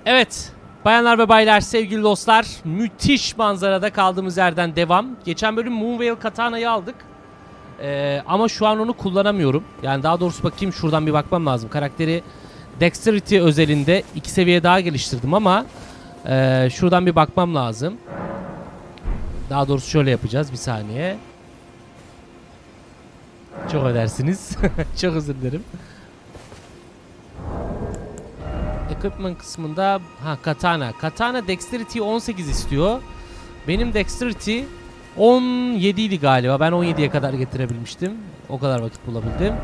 Evet, bayanlar ve baylar, sevgili dostlar, müthiş manzarada kaldığımız yerden devam. Geçen bölüm Moonveil Katana'yı aldık. Ama şu an onu kullanamıyorum. Yani daha doğrusu bakayım, şuradan bir bakmam lazım. Karakteri Dexterity özelinde 2 seviye daha geliştirdim ama şuradan bir bakmam lazım. Daha doğrusu şöyle yapacağız, bir saniye. Çok ödersiniz. Çok özür dilerim. Equipment kısmında Katana. Katana Dexterity 18 istiyor. Benim Dexterity 17 idi galiba. Ben 17'ye kadar getirebilmiştim. O kadar vakit bulabildim.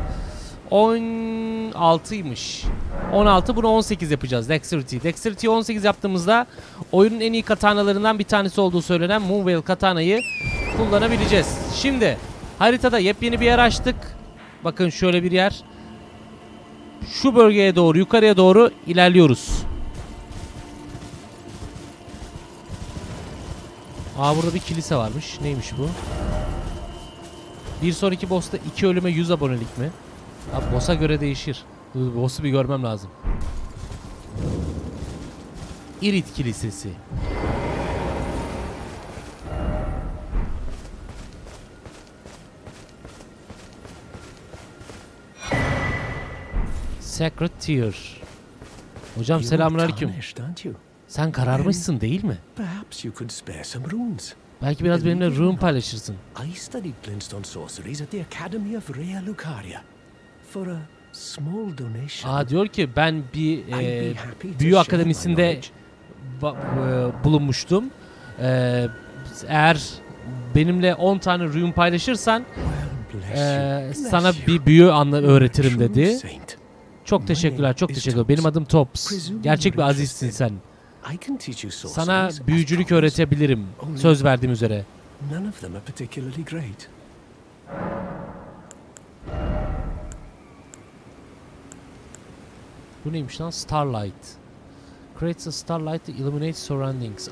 16'ymış. 16, bunu 18 yapacağız Dexterity. Dexterity 18 yaptığımızda oyunun en iyi katanalarından bir tanesi olduğu söylenen Moonveil Katana'yı kullanabileceğiz. Şimdi haritada yepyeni bir yer açtık. Bakın şöyle bir yer. Şu bölgeye doğru, yukarıya doğru ilerliyoruz. Burada bir kilise varmış. Neymiş bu? Bir sonraki boss'ta 2 ölüme 100 abonelik mi? Abi boss'a göre değişir. Boss'u bir görmem lazım. Irit Kilisesi. Sacred Tear. Hocam selamünaleyküm. Sen kararmışsın değil mi? Belki biraz benimle rune paylaşırsın. Diyor ki ben bir büyü akademisinde bulunmuştum. Eğer benimle 10 tane rune paylaşırsan sana bir büyü öğretirim dedi. Çok teşekkürler, çok teşekkürler. Benim adım Tops. Gerçek bir azizsin sen. Sana büyücülük öğretebilirim. Söz verdiğim üzere. Bu neymiş lan? Starlight. Creates a starlight to illuminate surroundings.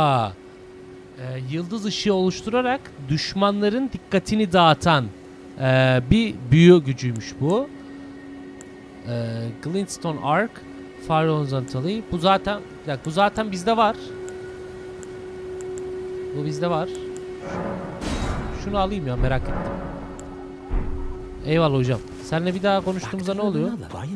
Yıldız ışığı oluşturarak düşmanların dikkatini dağıtan bir büyü gücüymüş bu. Glintstone Arc, Fire Horizontally. Bu zaten bizde var. Bu bizde var. Şunu alayım ya, merak ettim. Eyvallah hocam. Seninle bir daha konuştuğumuzda ne oluyor?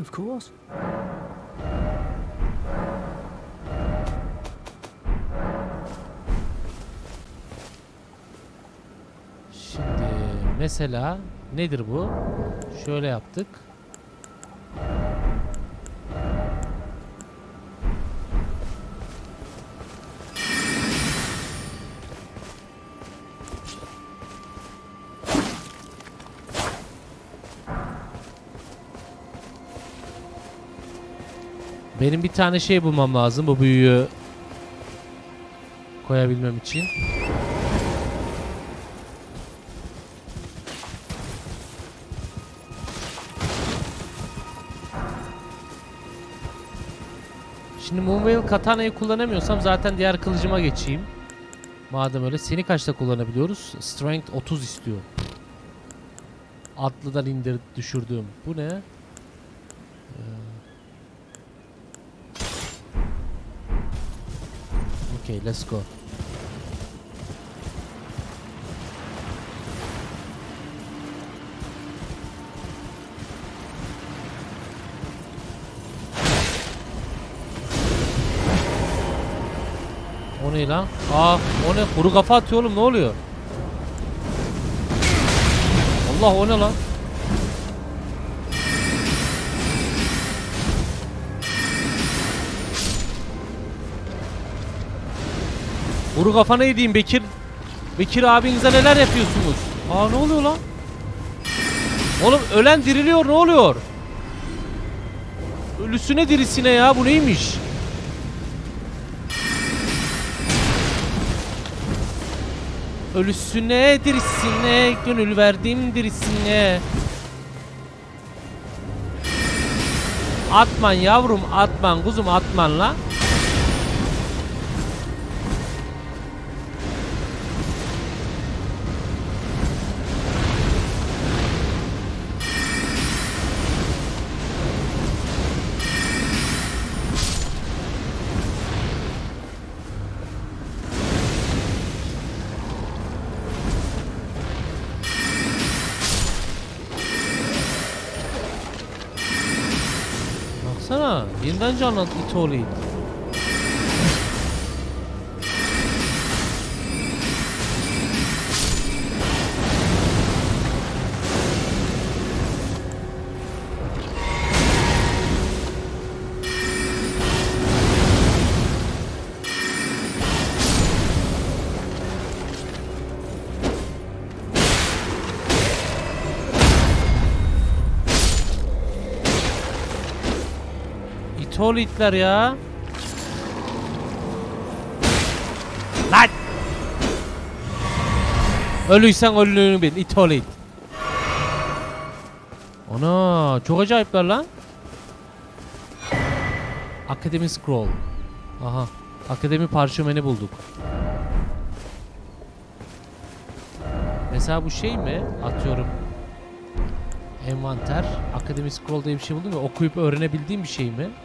Şimdi mesela nedir bu? Şöyle yaptık. Benim bir tane şey bulmam lazım bu büyüyü koyabilmem için. Şimdi Moonveil Katana'yı kullanamıyorsam zaten diğer kılıcıma geçeyim. Madem öyle, seni kaçta kullanabiliyoruz? Strength 30 istiyor. Atlıdan düşürdüğüm. Bu ne? Okay, let's go. O ne lan? O ne? Kuru kafa atıyor oğlum, ne oluyor? Allah, o ne lan? Kuru kafana yediğim Bekir abinize neler yapıyorsunuz? Ne oluyor lan? Oğlum ölen diriliyor, ne oluyor? Ölüsüne dirisine ya, bu neymiş? Ölüsüne dirisine gönül verdim dirisine. Atman yavrum, atman kuzum, atman la. Baksana. Yeniden canlandı Itolit. Itolitler ya. Lan! Ölüysen ölülüğünü bil. Itolit. Ana çok acayipler lan. Akademi Scroll. Aha. Akademi parşömeni bulduk. Mesela bu şey mi? Atıyorum. Envanter. Akademi Scroll diye bir şey buldum ya. Okuyup öğrenebildiğim bir şey mi?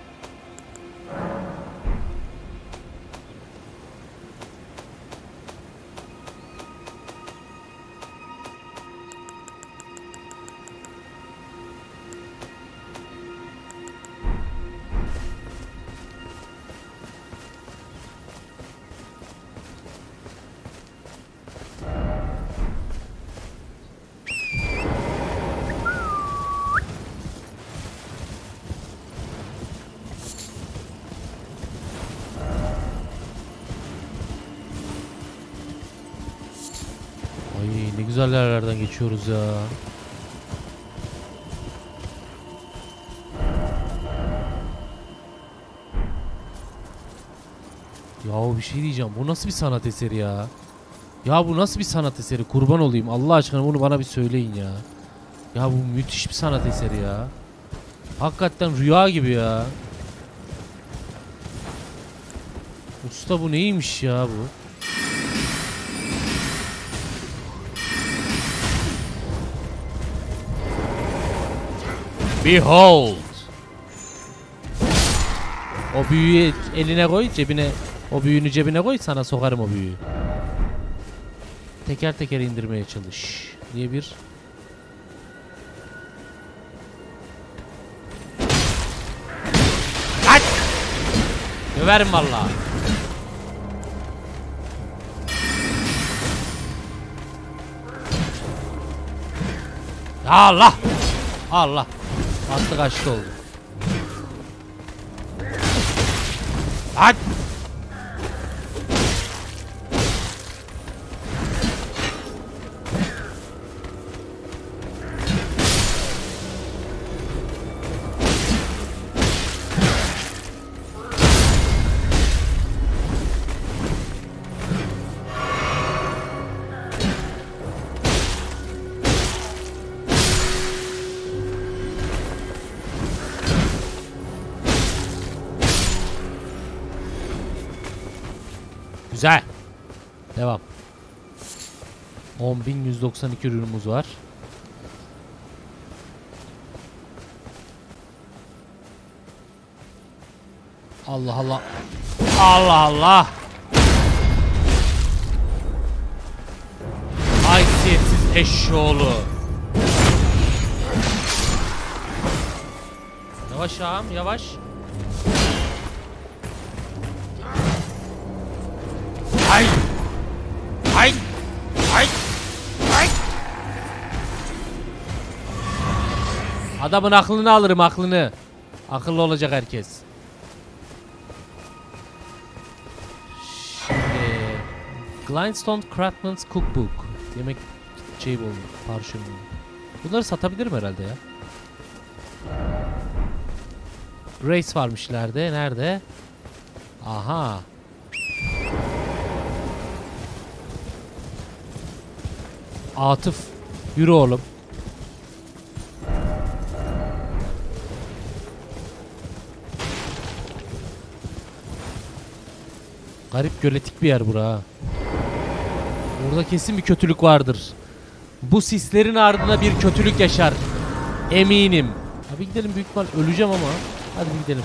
Ay ne güzel yerlerden geçiyoruz ya. Ya bir şey diyeceğim. Bu nasıl bir sanat eseri ya? Ya bu nasıl bir sanat eseri? Kurban olayım. Allah aşkına bunu bana bir söyleyin ya. Ya bu müthiş bir sanat eseri ya. Hakikaten rüya gibi ya. Usta bu neymiş ya bu? Behold. O büyüyü eline koy, cebine. O büyüğünü cebine koy, sana sokarım o büyüğü. Teker teker indirmeye çalış. Niye bir? Kaç! Döverim valla. Allah! Allah! Bastı kaçtı oldu. Hadi! Güzel. Devam. 10.192 ürünümüz var. Allah Allah. Allah Allah. Haysiyetsiz eşşoğlu. Yavaş ağam yavaş. Ay! Ay! Ay! Ay! Adamın aklını alırım, aklını. Akıllı olacak herkes. Şimdi Grindstone Craftsman's Cookbook. Yemek şey bu, parşömeni. Bunları satabilirim herhalde ya. Grace varmış ileride. Nerede? Aha. Atıf. Yürü oğlum. Garip göletik bir yer bura. Burada kesin bir kötülük vardır. Bu sislerin ardında bir kötülük yaşar. Eminim. Abi gidelim, büyük ihtimal öleceğim ama. Hadi gidelim.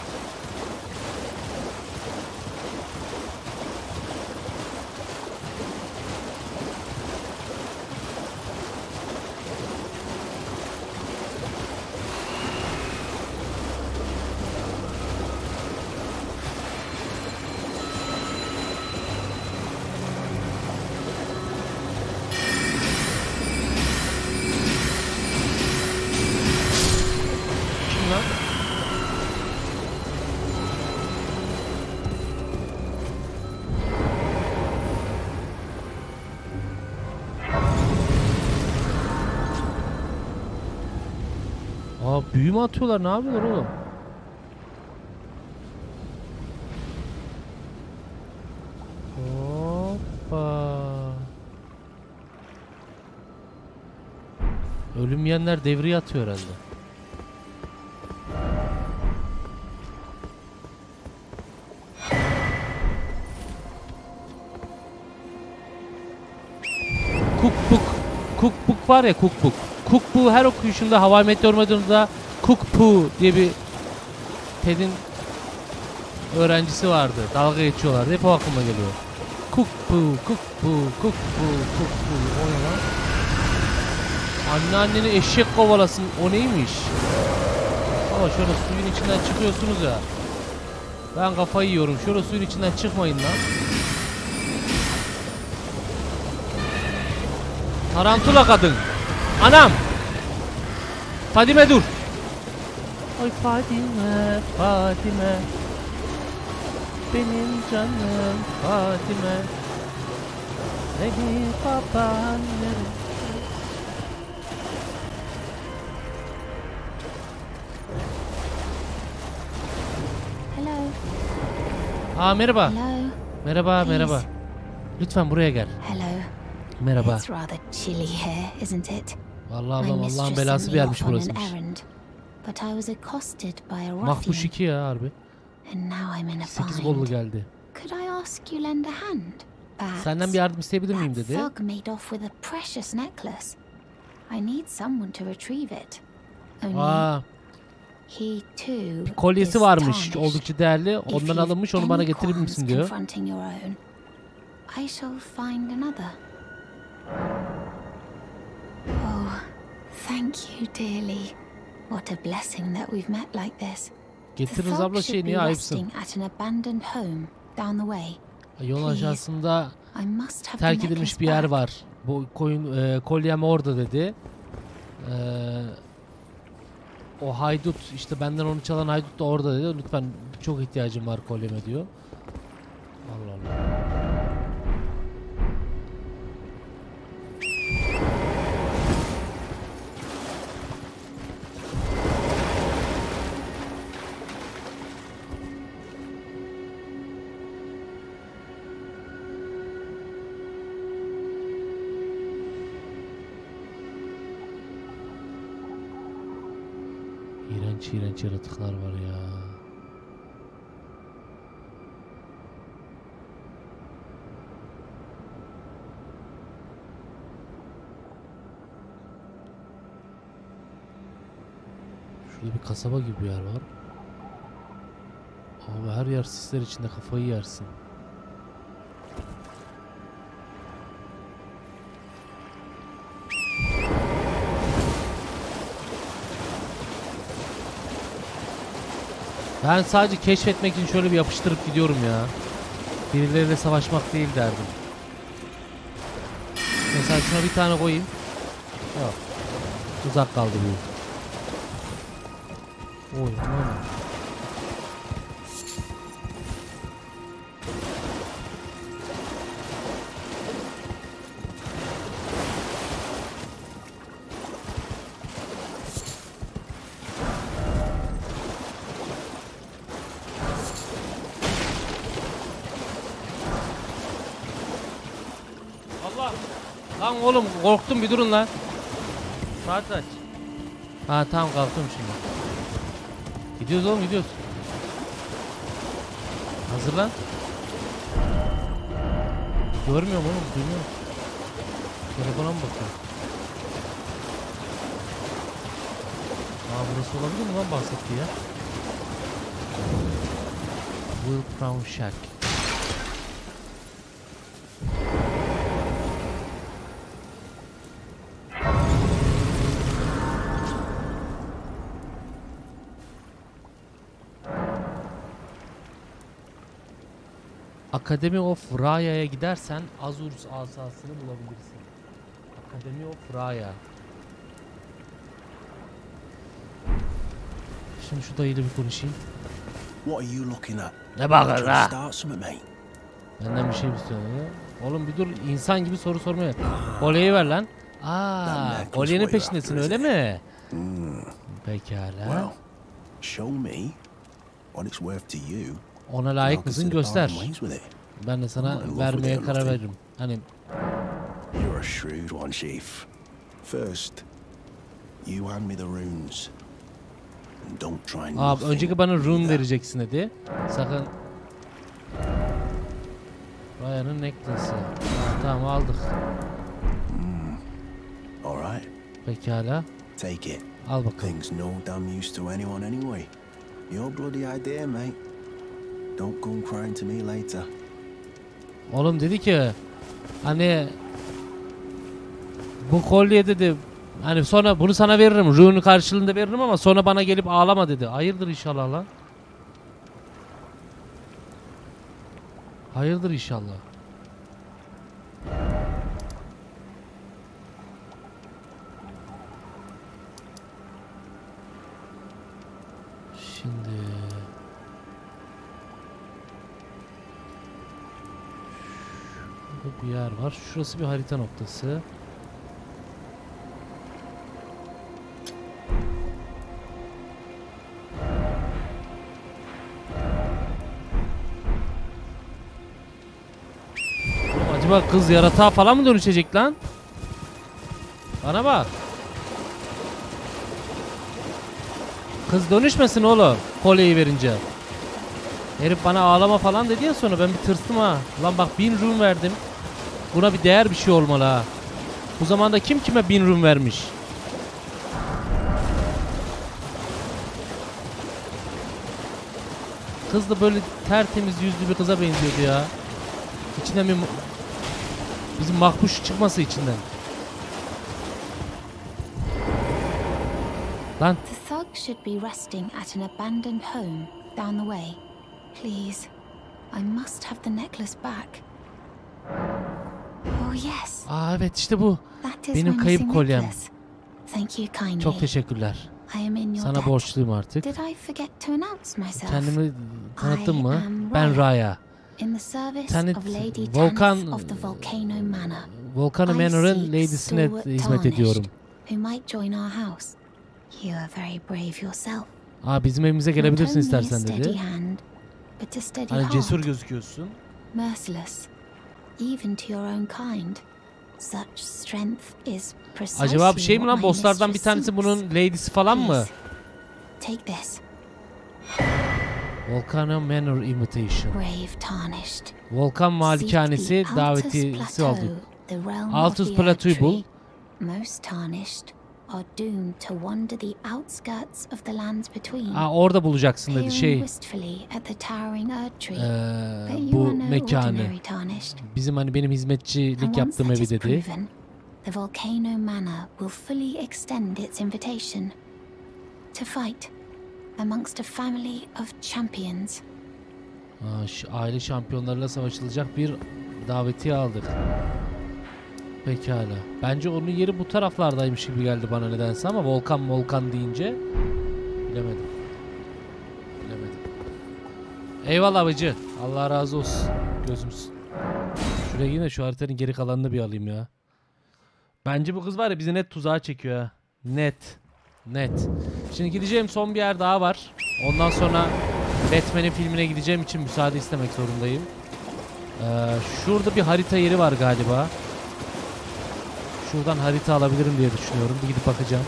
Aa, büyü mü atıyorlar? Ne yapıyorlar oğlum? Hoppa. Ölüm yiyenler devreye atıyor herhalde. Cookbook. Cookbook var ya, Cookbook. Cookbook her okuyuşunda Hawaii Meteor Meteor'da Cookbook diye bir Ted'in öğrencisi vardı. Dalga geçiyorlardı. Hep o aklıma geliyor. Cookbook, Cookbook, Cookbook, Cookbook. O ne lan? Anneanneni eşek kovalasın. O neymiş? Ama şöyle suyun içinden çıkıyorsunuz ya. Ben kafayı yiyorum. Şöyle suyun içinden çıkmayın lan. Tarantula kadın. Anam. Fadime dur. Ay Fadime, Fadime. Benim canım Fadime. Beni babaannem. Aa, merhaba. Hello. Merhaba, Please. merhaba. Lütfen buraya gel. Hello. Merhaba. It's rather chilly here, isn't it? Vallahi My Allah'ın mistress belası sent bir me yermiş off on an burasıymış. errand, but I was accosted by a Mahpuş ruffian, 2 ya harbi. and now I'm in a 8 gollu bind. geldi. Could I ask you lend a hand? Perhaps Senden bir yardım isteyebilir miyim that dedi. thug made off with a precious necklace. I need someone to retrieve it. Only Aa, he too bir kolyesi is varmış. tarnished. Oldukça değerli. If Ondan you've alınmış. Onu any bana getirir qualms misin diyor. confronting your own, I shall find another. Oh, thank you dearly. What a blessing that we've met like this. The Getiririz thug abla şey, should be niye ayıpsın? resting at an abandoned home down the way. Yol Please. aşağısında I must have the terk edilmiş necklace bir yer back. var. Bu kolyem orada dedi. O haydut, işte benden onu çalan haydut da orada dedi. Lütfen, çok ihtiyacım var kolyeme diyor. Allah Allah. İğrenç iğrenç yaratıklar var ya. Şurada bir kasaba gibi bir yer var. Abi her yer sisler içinde, kafayı yersin. Ben sadece keşfetmek için şöyle bir yapıştırıp gidiyorum ya. Birileriyle savaşmak değil derdim. Mesela şuna bir tane koyayım. Yok. Uzak kaldı bu. Oy aman. Allah! Lan oğlum korktum, bir durun lan. Saat kaç? Ha tamam, kalktım şimdi. Gidiyoruz oğlum, gidiyoruz. Hazırlan. Görmüyorum oğlum, duymuyorum. Telefona mı bakıyorum? Aa, burası olabilir mi lan bahsettiği ya? Will Crown Shack. Academy of Raya'ya gidersen Azur's asasını bulabilirsin. Academy of Raya. Şimdi şu dayıyla bir konuşayım. What are you looking at? Ne bakar Trying to ha? start something, mate? Benden bir şey mi istiyorsun ya? Oğlum bir dur, insan gibi soru sormaya. Kolyeyi ver lan. Aa, kolyenin peşindesin öyle mi? Pekala. Well, show me what it's worth to you. Ona and I'll layık mısın consider göster. parting ways with it. Ben de sana I'm in love vermeye with it or karar nothing. veririm. Hani You're a shrewd one, Chief. First, you hand me the runes. And don't try abi nothing önceki bana rune either. vereceksin dedi. Sakın. Ryan'ın necklace'ı. Tamam aldık. All right, Pekala. take it. Al bakalım. Thing's no damn use to anyone anyway. Your bloody idea, mate. Don't come crying to me later. Oğlum dedi ki hani bu kolye dedi hani sonra bunu sana veririm. Rune karşılığında veririm ama sonra bana gelip ağlama dedi. Hayırdır inşallah lan. Hayırdır inşallah. Şimdi şurada bir yer var. Şurası bir harita noktası. Oğlum acaba kız yaratığa falan mı dönüşecek lan? Bana bak. Kız dönüşmesin oğlum kolyeyi verince. Herif bana ağlama falan dedi ya sonra ben bir tırstım ha. Lan bak 1000 rune verdim. Buna bir değer bir şey olmalı ha. Bu zamanda kim kime 1000 rune vermiş? Kız da böyle tertemiz yüzlü bir kıza benziyordu ya. İçinden bizim makbuş çıkması içinden. Lan The thug should be resting at an abandoned home down the way. Please, I must have the necklace back. Oh yes, aa evet işte bu. that is Benim my kayıp missing kolyem. necklace. Thank you kindly. Çok teşekkürler. I am in your Sana debt. borçluyum artık. Did I forget to announce myself? Kendimi tanıttım I mı? am Ben Raya. Raya. In the service Tanit- of Lady Volkan- Tanith of the Volcano Manor. Volcano I Manor'ın seek ladisine Stalwart hizmet Tarnished, ediyorum. who might join our house. You are very brave yourself. Aa bizim evimize Not gelebilirsin only a istersen steady dedi. hand, but a steady Hani heart. cesur gözüküyorsun. Merciless, even to your own kind. Such strength is precisely Acaba bir şey mi what lan? my Bosslardan bir mistress tanesi seeks. bunun ladisi falan mı? Please, take this, Volcano Manor Invitation. brave Tarnished. Volkan Malikanesi Seek the Altus davetiyesi Plateau, olduk. the realm Altus of the Plateau'yu Erd bul. Tree. Most Tarnished are doomed to wander the outskirts of the lands between. Aa orada bulacaksın dedi Peering şey. wistfully at the towering Erd Tree. But you Bu are no mekanı. ordinary Tarnished. Bizim hani benim And hizmetçilik once yaptığım that evi is dedi. proven, the Volcano Manor will fully extend its invitation to fight amongst a family of champions. Aile şampiyonlarıyla savaşılacak bir davetiye aldık. Pekala. Bence onun yeri bu taraflardaymış gibi geldi bana nedense ama Volkan deyince bilemedim. Eyvallah bacı. Allah razı olsun. Gözümsün. Şuraya yine şu haritanın geri kalanını bir alayım ya. Bence bu kız var ya bizi net tuzağa çekiyor ha. Net. Şimdi gideceğim son bir yer daha var. Ondan sonra Batman'in filmine gideceğim için müsaade istemek zorundayım. Şurada bir harita yeri var galiba. Şuradan harita alabilirim diye düşünüyorum. Bir gidip bakacağım.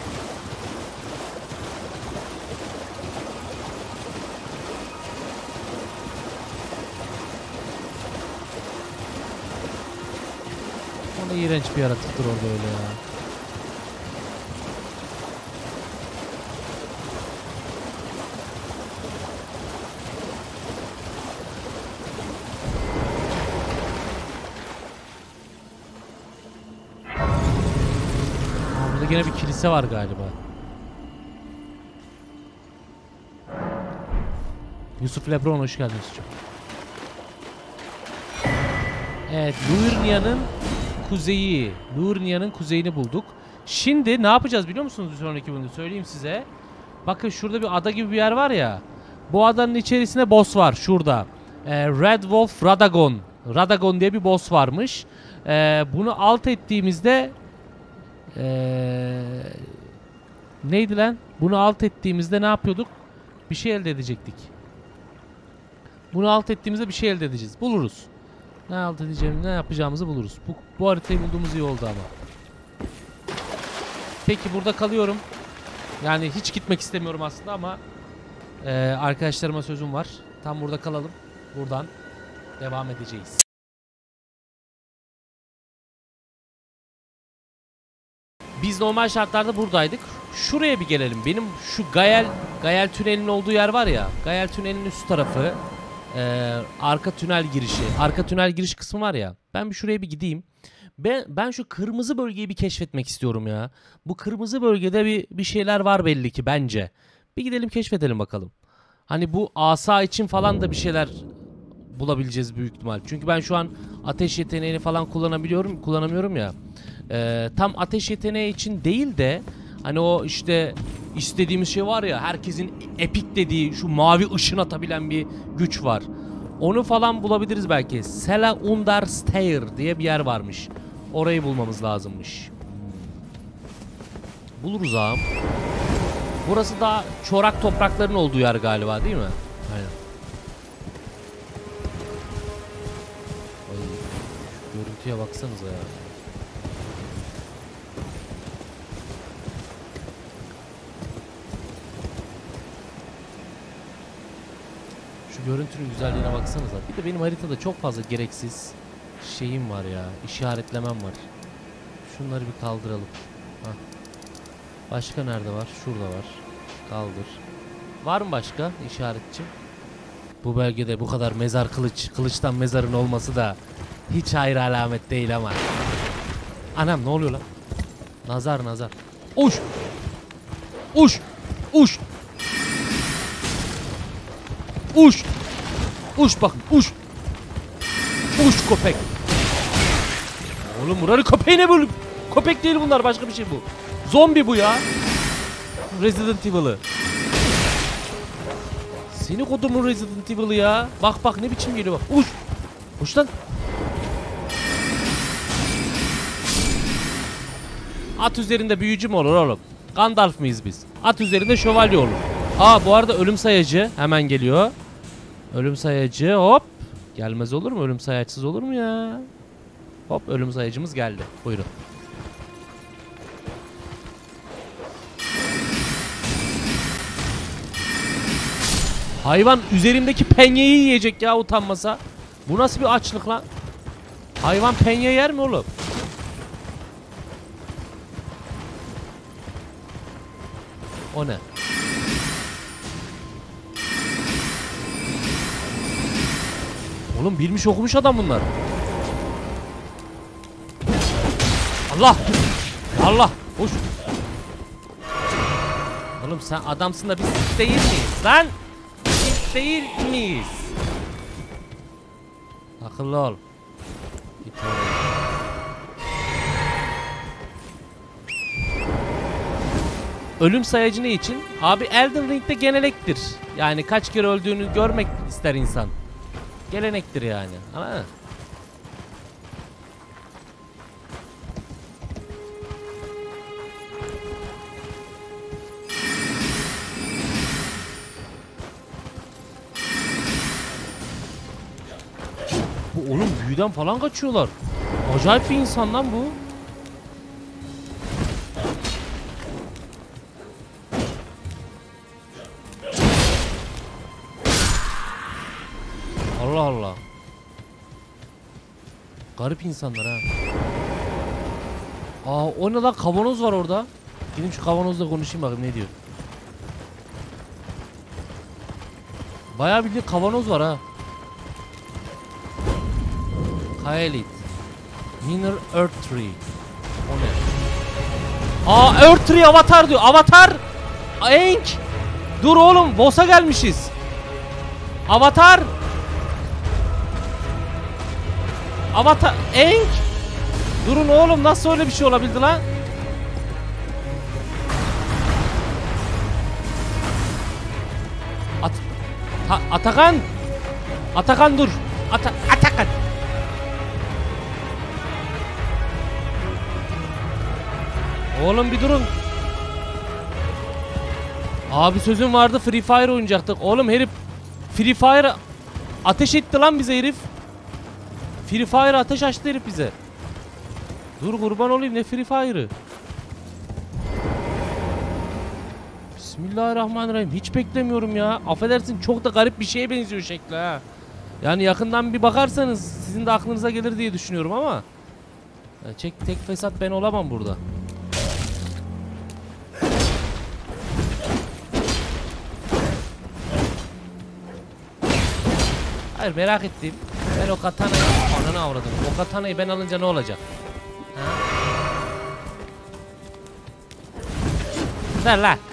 O ne iğrenç bir yaratıktır orada öyle ya. Burada gene bir kilise var galiba. Yusuf Lebron hoş geldiniz çok. Evet, Lurnia'nın kuzeyini bulduk. Şimdi ne yapacağız biliyor musunuz bir sonraki bölümde söyleyeyim size. Bakın şurada bir ada gibi bir yer var ya. Bu adanın içerisinde boss var şurada. Red Wolf Radagon. Radagon diye bir boss varmış. Bunu alt ettiğimizde Neydi lan? Bunu alt ettiğimizde ne yapıyorduk? Bir şey elde edecektik. Bunu alt ettiğimizde bir şey elde edeceğiz. Buluruz. Ne alt edeceğimizi, ne yapacağımızı buluruz. Bu haritayı bulduğumuz iyi oldu ama. Peki burada kalıyorum. Yani hiç gitmek istemiyorum aslında ama arkadaşlarıma sözüm var. Tam burada kalalım. Buradan devam edeceğiz. Biz normal şartlarda buradaydık. Şuraya bir gelelim. Benim şu Gael tünelinin olduğu yer var ya. Gael tünelinin üst tarafı. Arka tünel girişi. Arka tünel giriş kısmı var ya. Ben bir şuraya bir gideyim. Ben şu kırmızı bölgeyi bir keşfetmek istiyorum ya. Bu kırmızı bölgede bir şeyler var belli ki bence. Bir gidelim keşfedelim bakalım. Hani bu asa için falan da bir şeyler bulabileceğiz büyük ihtimal. Çünkü ben şu an ateş yeteneğini falan kullanamıyorum ya. Tam ateş yeteneği için değil de hani o işte istediğimiz şey var ya, herkesin epik dediği şu mavi ışın atabilen bir güç var. Onu falan bulabiliriz belki. Sela Undar Stair diye bir yer varmış. Orayı bulmamız lazımmış. Buluruz ağam. Burası da çorak toprakların olduğu yer galiba, değil mi? Aynen. Ay, şu görüntüye baksanıza ya. Görüntünün güzelliğine baksanıza. Bir de benim haritada çok fazla gereksiz şeyim var ya. İşaretlemem var. Şunları bir kaldıralım. Hah. Başka nerede var? Şurada var. Kaldır. Var mı başka işaretçi? Bu bölgede bu kadar mezar kılıçtan mezarın olması da hiç hayır alamet değil ama. Anam ne oluyor lan? Nazar. Uş! Uş! Uş! Uş! Uş bakın, uş! Uş köpek! Oğlum buranın köpeği ne böyle? Köpek değil bunlar, başka bir şey bu. Zombi bu ya. Resident Evil'ı. Seni kodumun Resident Evil'ı ya. Bak ne biçim geliyor bak. Uş! Uş lan! At üzerinde büyücü mü olur oğlum? Gandalf mıyız biz? At üzerinde şövalye olur. Bu arada ölüm sayacı hemen geliyor. Ölüm sayacı hop. Gelmez olur mu? Ölüm sayaçsız olur mu ya? Hop, ölüm sayacımız geldi. Buyurun. Hayvan üzerimdeki penyeyi yiyecek ya utanmasa. Bu nasıl bir açlık lan? Hayvan penye yer mi oğlum? O ne? Oğlum bilmiş okumuş adam bunlar. Allah! Hoş. Oğlum sen adamsın da biz değil miyiz lan? Biz değil miyiz? Akıllı ol. Ölüm sayacı ne için? Abi Elden Ring'de gelenektir. Yani kaç kere öldüğünü görmek ister insan. Gelenektir yani. Ama bu oğlum büyüden falan kaçıyorlar. Acayip bir insan lan bu. Allah Allah. Garip insanlar ha. O ne lan, kavanoz var orada. Gidip şu kavanozla konuşayım bakayım ne diyor. Bayağı bildiğin kavanoz var ha. Kaelit. Minor Earth Tree. O ne? Earth Tree Avatar diyor. Avatar! Aenk! Dur oğlum, boss'a gelmişiz. Avatar! Avatar! Aenk! Durun oğlum, nasıl öyle bir şey olabildi lan? Atakan! Atakan dur! Atakan! Oğlum bir durun. Abi sözüm vardı, Free Fire oynayacaktık. Oğlum herif Free Fire ateş etti lan bize herif. Free Fire ateş açtı herif bize. Dur kurban olayım, ne Free Fire'ı. Bismillahirrahmanirrahim. Hiç beklemiyorum ya. Affedersin, çok da garip bir şeye benziyor şekli ha. Yani yakından bir bakarsanız sizin de aklınıza gelir diye düşünüyorum ama tek fesat ben olamam burada. Hayır, merak ettiğim, ben o katanayı ananı avradım. O katanayı ben alınca ne olacak? Ha? Ver lan.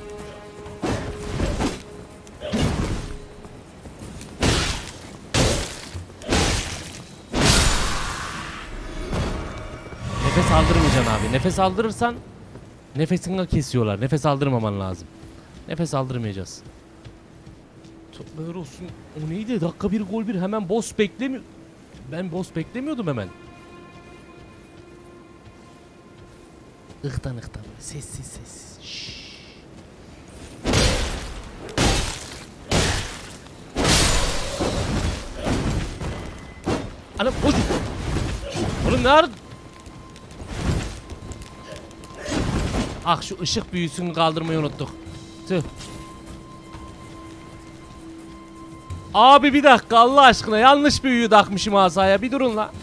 Nefes aldırmayacaksın abi. Nefes aldırırsan nefesini kesiyorlar. Nefes aldırmaman lazım. Nefes aldırmayacağız. Toplar olsun. O neydi? Dakika 1 gol 1. Hemen boss beklemiyor. Ben boss beklemiyordum hemen. Ihtan. Sessiz. Şşş. Anam koş. Oğlum ne ar... Ah, şu ışık büyüsünü kaldırmayı unuttuk. Tüh. Abi bir dakika Allah aşkına, yanlış büyüyü takmışım asaya, bir durun la.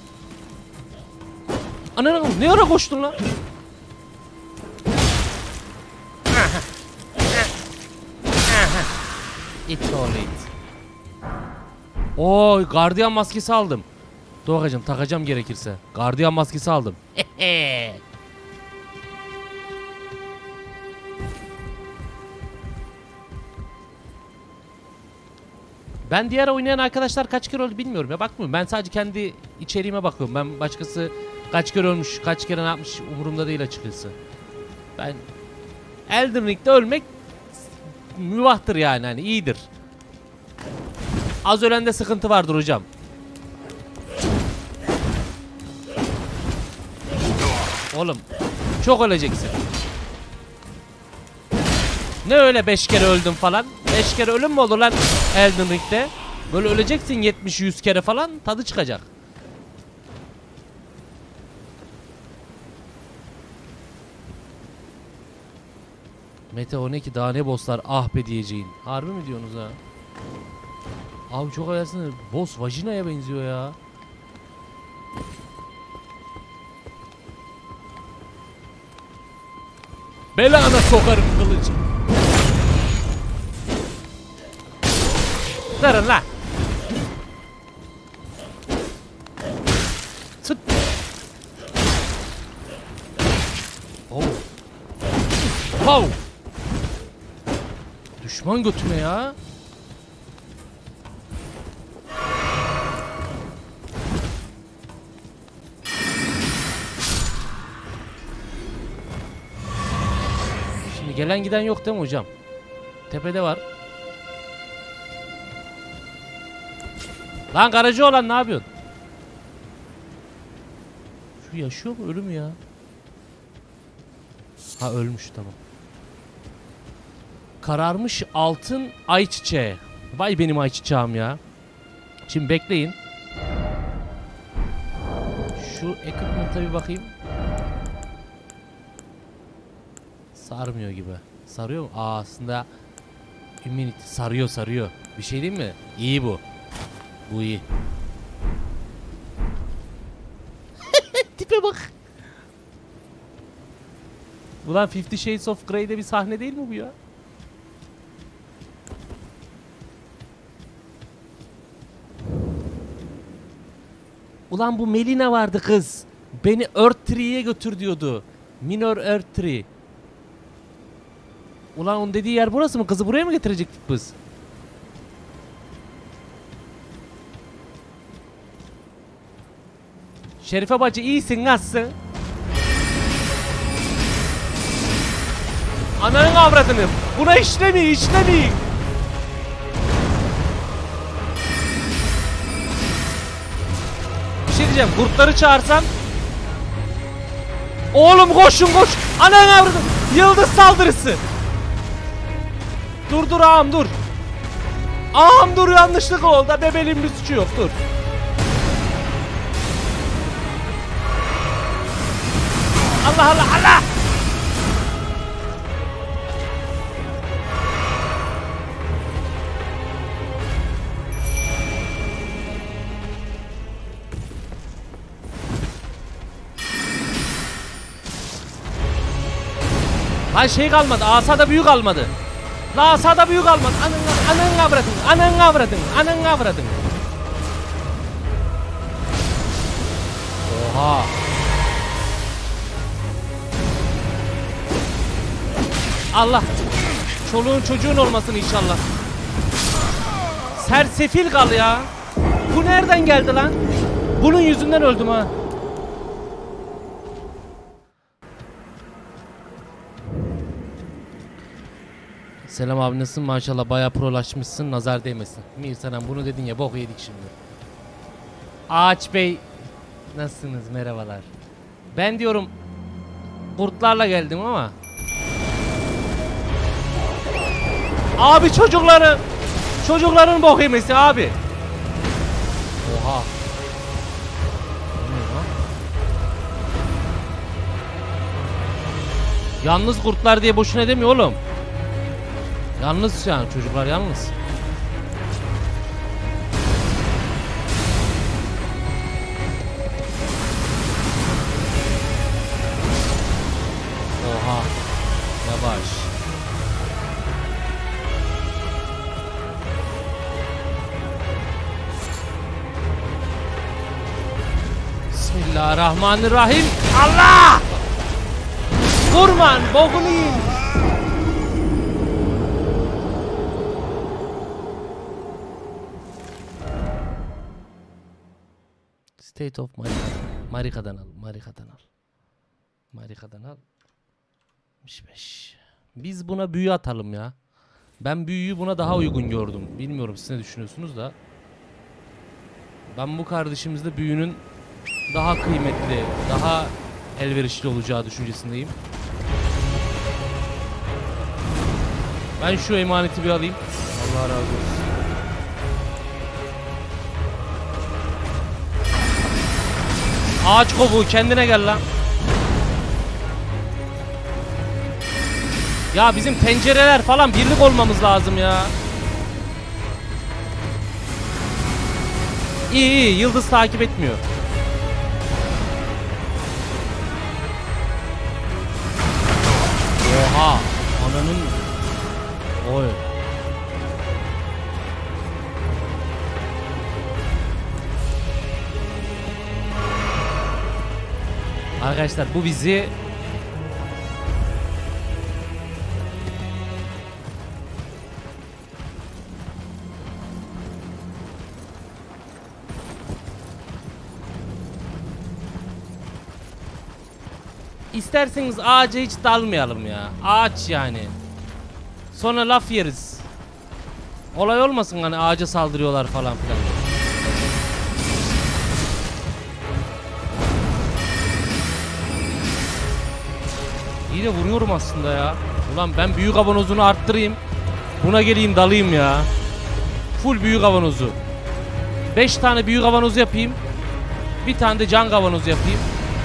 Ana ne ara koştun la? It's all right. Oy, gardiyan maskesi aldım. Doğacım, takacağım gerekirse. Gardiyan maskesi aldım. Ben diğer oynayan arkadaşlar kaç kere öldü bilmiyorum ya, bakmıyorum. Ben sadece kendi içeriğime bakıyorum. Ben başkası kaç kere ölmüş, kaç kere ne yapmış umurumda değil açıkçası. Ben Elden Ring'de ölmek mübahtır yani, hani iyidir. Az ölende sıkıntı vardır hocam. Oğlum çok öleceksin. Ne öyle 5 kere öldüm falan? 5 kere ölüm mü olur lan Elden Ring'de? Böyle öleceksin 70-100 kere falan, tadı çıkacak. Mete o ne ki, daha ne bosslar ah be diyeceğin. Harbi mi diyorsunuz ha? Abi çok ayarsın, boss vajinaya benziyor ya. Belana sokarım kılıcı. Durun lan. Sıt. Oh. Wow. Düşman götüme ya. Şimdi gelen giden yok değil mi hocam? Tepede var. Lan garajı olan ne yapıyorsun? Şu yaşıyor mu, ölü mü ya? Ha, ölmüş, tamam. Kararmış altın ayçiçeği. Vay benim ayçiçeğim ya. Şimdi bekleyin. Şu equipment'a bir bakayım. Sarmıyor gibi. Sarıyor mu? Aa, aslında immunity sarıyor. Bir şey değil mi? İyi bu. Bu iyi. Tipe bak. Ulan 50 Shades of Grey'de bir sahne değil mi bu ya? Ulan bu Melina vardı kız. Beni Earth Tree'ye götür diyordu. Minor Earth Tree. Ulan onun dediği yer burası mı? Kızı buraya mı getirecektik biz? Şerife bacı iyisin, nasılsın? Ananın avradını. Buna işlemeyin. Bir şey diyeceğim. Kurtları çağırsam. Oğlum koşun koş. Ananın avradını. Yıldız saldırısı. Dur ağam dur. Ağam dur, yanlışlık oldu. Bebeliğin bir suçu yok, dur. Allah Allah Allah. Lan şey kalmadı, asada büyük kalmadı. La asada büyük kalmadı. Ananı avradın. Oha. Allah. Çoluğun çocuğun olmasın inşallah. Sersefil kal ya. Bu nereden geldi lan? Bunun yüzünden öldüm ha. Selam abi, nasılsın? Maşallah bayağı prolaşmışsın, nazar değmesin. Mirsanem bunu dedin ya, bok yedik şimdi. Ağaç Bey nasılsınız? Merhabalar. Ben diyorum kurtlarla geldim ama. Abi çocukların bok yemesi abi. Oha. Yalnız kurtlar diye boşuna demiyor oğlum. Yalnız yani, çocuklar yalnız. Oha. Yavaş. Bismillahirrahmanirrahim. Allah! Vurman, bokunu yiyin. State of Marika'dan al. Marika'dan al. 65. Biz buna büyü atalım ya. Ben büyüyü buna daha uygun gördüm. Bilmiyorum siz ne düşünüyorsunuz da. Ben bu kardeşimizde büyünün daha kıymetli, daha elverişli olacağı düşüncesindeyim. Ben şu emaneti bir alayım. Allah razı olsun. Ağaç kovuğu, kendine gel lan. Ya bizim pencereler falan birlik olmamız lazım ya. İyi, yıldız takip etmiyor. Oha, ananın. Oy. Arkadaşlar bu bizi İsterseniz ağaca hiç dalmayalım ya. Ağaç yani. Sonra laf yeriz. Olay olmasın hani ağaca saldırıyorlar falan filan. İyi de vuruyorum aslında ya. Ulan ben büyük kavanozunu arttırayım. Buna geleyim dalayım ya. Full büyük kavanozu. 5 tane büyük kavanoz yapayım. Bir tane de can kavanozu yapayım.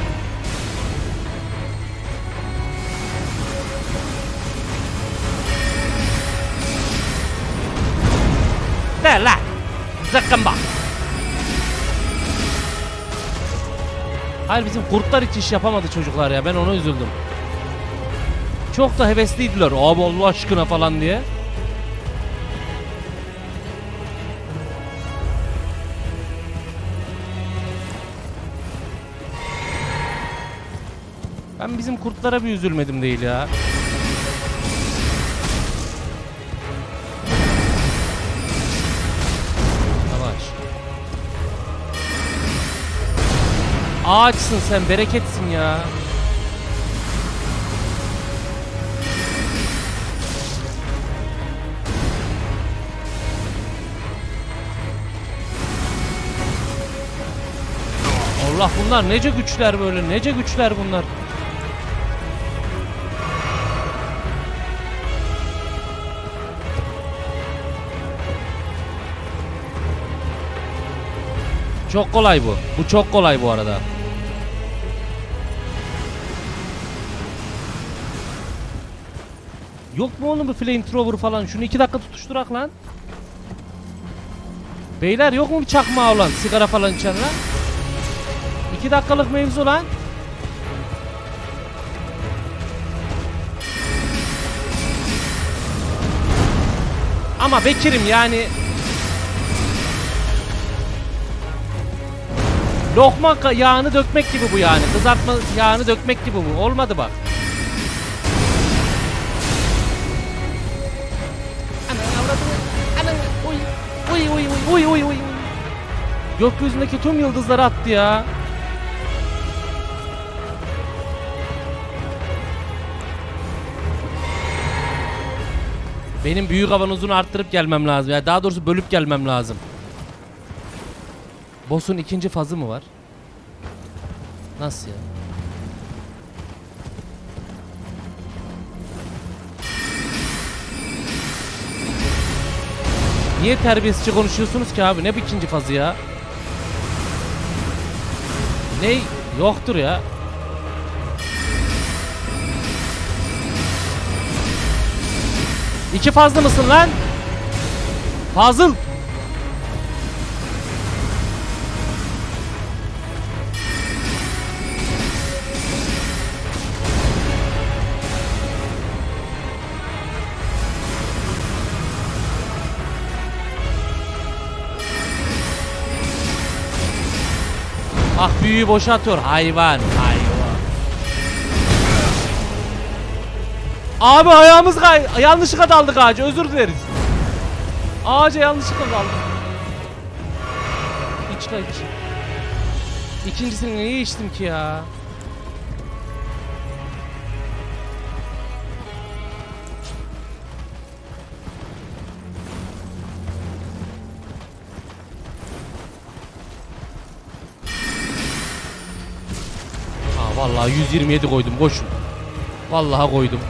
De lan. Zıkkın bak. Hayır, bizim kurtlar hiç iş yapamadı çocuklar ya. Ben ona üzüldüm. Çok da hevesliydiler. Abi Allah aşkına falan diye. Ben bizim kurtlara bir üzülmedim değil ya. Yavaş. Ağaçsın sen, bereketsin ya. Allah, bunlar nece güçler böyle, nece güçler bunlar. Çok kolay bu. Bu çok kolay bu arada. Yok mu oğlum bu flamethrower falan? Şunu 2 dakika tutuşturak lan. Beyler yok mu bir çakmağı olan? Sigara falan içen lan? 2 dakikalık mevzu lan. Ama Bekir'im yani... Lokma yağını dökmek gibi bu yani. Kızartma yağını dökmek gibi bu. Olmadı bak. Uy. Gökyüzündeki tüm yıldızları attı ya. Benim büyük kavanozunu arttırıp gelmem lazım. Yani daha doğrusu bölüp gelmem lazım. Boss'un 2. fazı mı var? Nasıl ya? Niye terbiyesizce konuşuyorsunuz ki abi? Ne bu 2. fazı ya? Ne? Yoktur ya. İki fazla mısın lan? Fazıl. Ah büyüyü boşa atıyor hayvan. Abi ayağımız yanlışlıkla daldık ağaca, özür dileriz. Ağaca yanlışlıkla daldık. İç. İkincisini niye içtim ki ya? Vallahi 127 koydum, koşun. Vallahi koydum.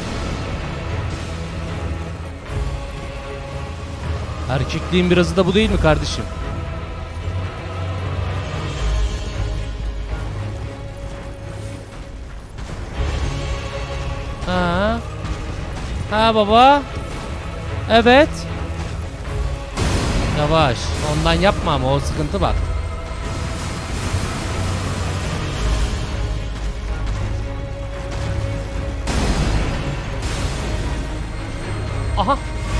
Erkekliğin birazı da bu değil mi kardeşim? Ha baba. Evet. Yavaş. Ondan yapma ama o sıkıntı bak. Aha.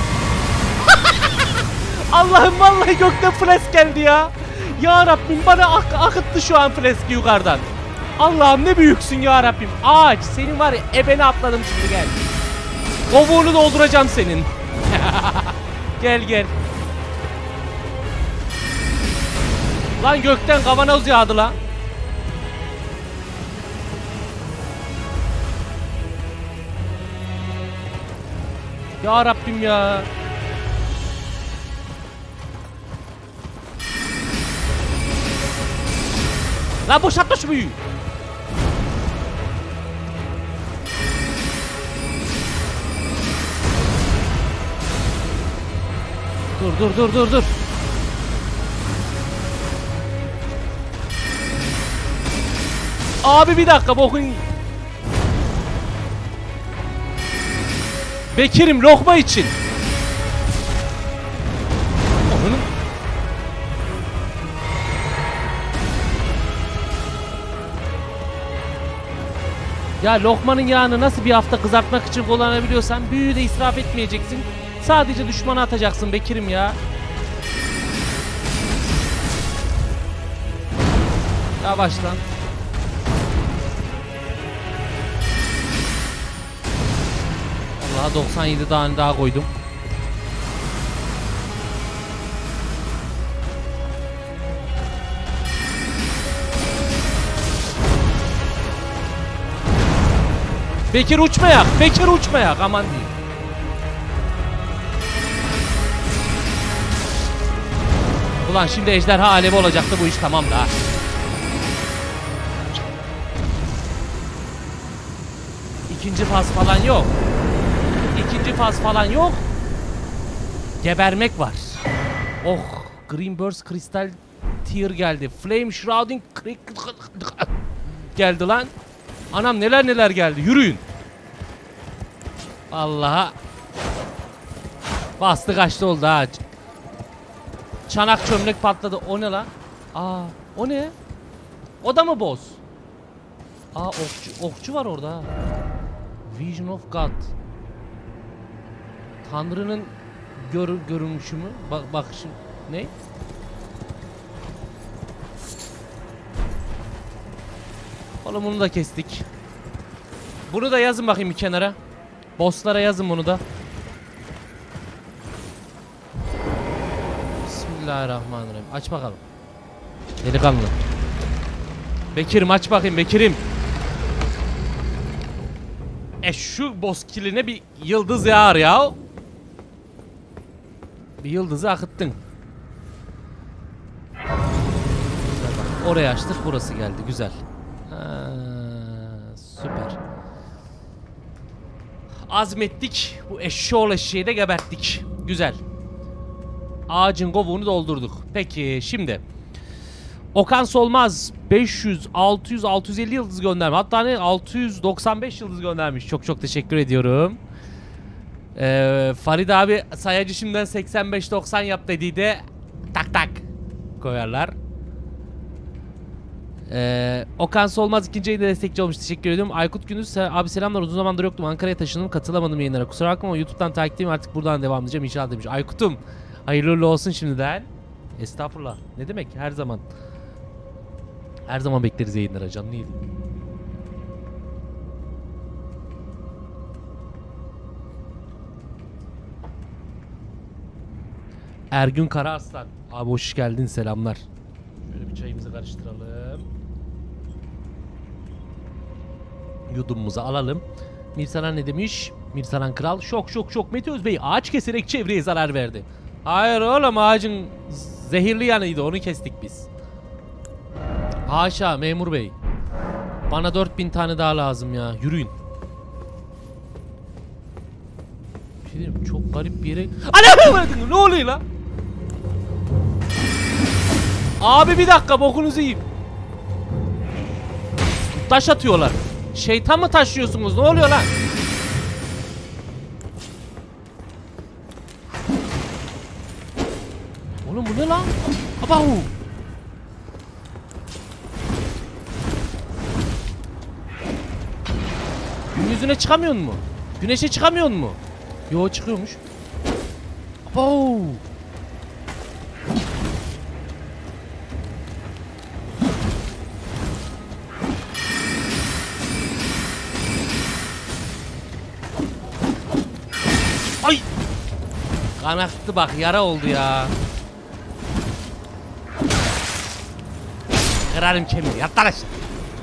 Allah'ım vallahi gökten flash geldi ya. Ya Rabbim bana akıttı şu an flash'i yukarıdan. Allah'ım ne büyüksün ya Rabbim. Ağaç senin var ya ebeni atladım şimdi gel. Kovuğunu dolduracağım senin. Gel. Lan gökten kavanoz yağdı lan. Ya Rabbim ya. Lan boşaltma şu büyüyü. Dur. Abi bir dakika bokun. Bekir'im lokma için. Onun... Ya lokmanın yağını nasıl bir hafta kızartmak için kullanabiliyorsan büyüyü de israf etmeyeceksin. Sadece düşmana atacaksın Bekir'im ya. Yavaş lan. Vallahi 97 tane daha koydum. Bekir uçmayak aman diyeyim. Ulan şimdi ejderha alevi olacaktı, bu iş tamam da. İkinci faz falan yok. Gebermek var. Oh, Green Burst kristal Tear geldi. Flame Shrouding geldi lan. Anam neler neler geldi. Yürüyün. Vallahi bastı kaçtı oldu ha. Çanak çömlek patladı. O ne lan? Aa, o ne? O da mı boss? Aa, okçu var orada ha. Vision of God. Tanrı'nın görünüşü mü? Bak şimdi ne? Oğlum bunu da kestik. Bunu da yazın bakayım bir kenara. Bosslara yazın bunu da. Bismillahirrahmanirrahim. Aç bakalım. Delikanlı. Bekir'im aç bakayım Bekir'im. Şu boss killine bir yıldız yağar ya. Bir yıldızı akıttın. Güzel bak. Oraya açtık, burası geldi. Güzel. Ha, süper. Azmettik. Bu eşşoğlu eşeği de geberttik. Güzel. Ağacın kovuğunu doldurduk. Peki şimdi Okan Solmaz 500, 600, 650 yıldız göndermiş. Hatta ne 695 yıldız göndermiş. Çok çok teşekkür ediyorum. Farid abi sayacı şimdiden 85-90 yap dediydi. Tak tak koyarlar. Okan Solmaz ikinci ayında destekçi olmuş. Teşekkür ediyorum. Aykut Gündüz abi selamlar. Uzun zamandır yoktum. Ankara'ya taşındım. Katılamadım yayınlara. Kusura bakma ama YouTube'dan takipteyim. Artık buradan devam edeceğim. İnşallah demiş. Aykut'um hayırlı olsun şimdiden. Estağfurullah. Ne demek? Her zaman. Her zaman bekleriz yayınlara. Canlı yayın. Ergün Karaaslan. Abi hoş geldin. Selamlar. Şöyle bir çayımızı karıştıralım. Yudumumuzu alalım. Mirsalan ne demiş? Mirsalan Kral. Şok. Mete Özbey ağaç keserek çevreye zarar verdi. Hayır oğlum ağacın zehirli yanıydı. Onu kestik biz. Haşa memur bey. Bana 4000 tane daha lazım ya. Yürüyün. Bir şey diyeyim, çok garip bir yere... Ana! Ne oluyor lan? Abi bir dakika bokunuzu yiyeyim. Taş atıyorlar. Şeytan mı taşıyorsunuz? Ne oluyor lan? Oğlum bu ne lan? Abahu. Gün yüzüne çıkamıyor mu? Güneşe çıkamıyor mu? Yo çıkıyormuş. Abahu. Ay! Kan aktı bak, yara oldu ya. Kırarım kemiği, yat lan aşağı.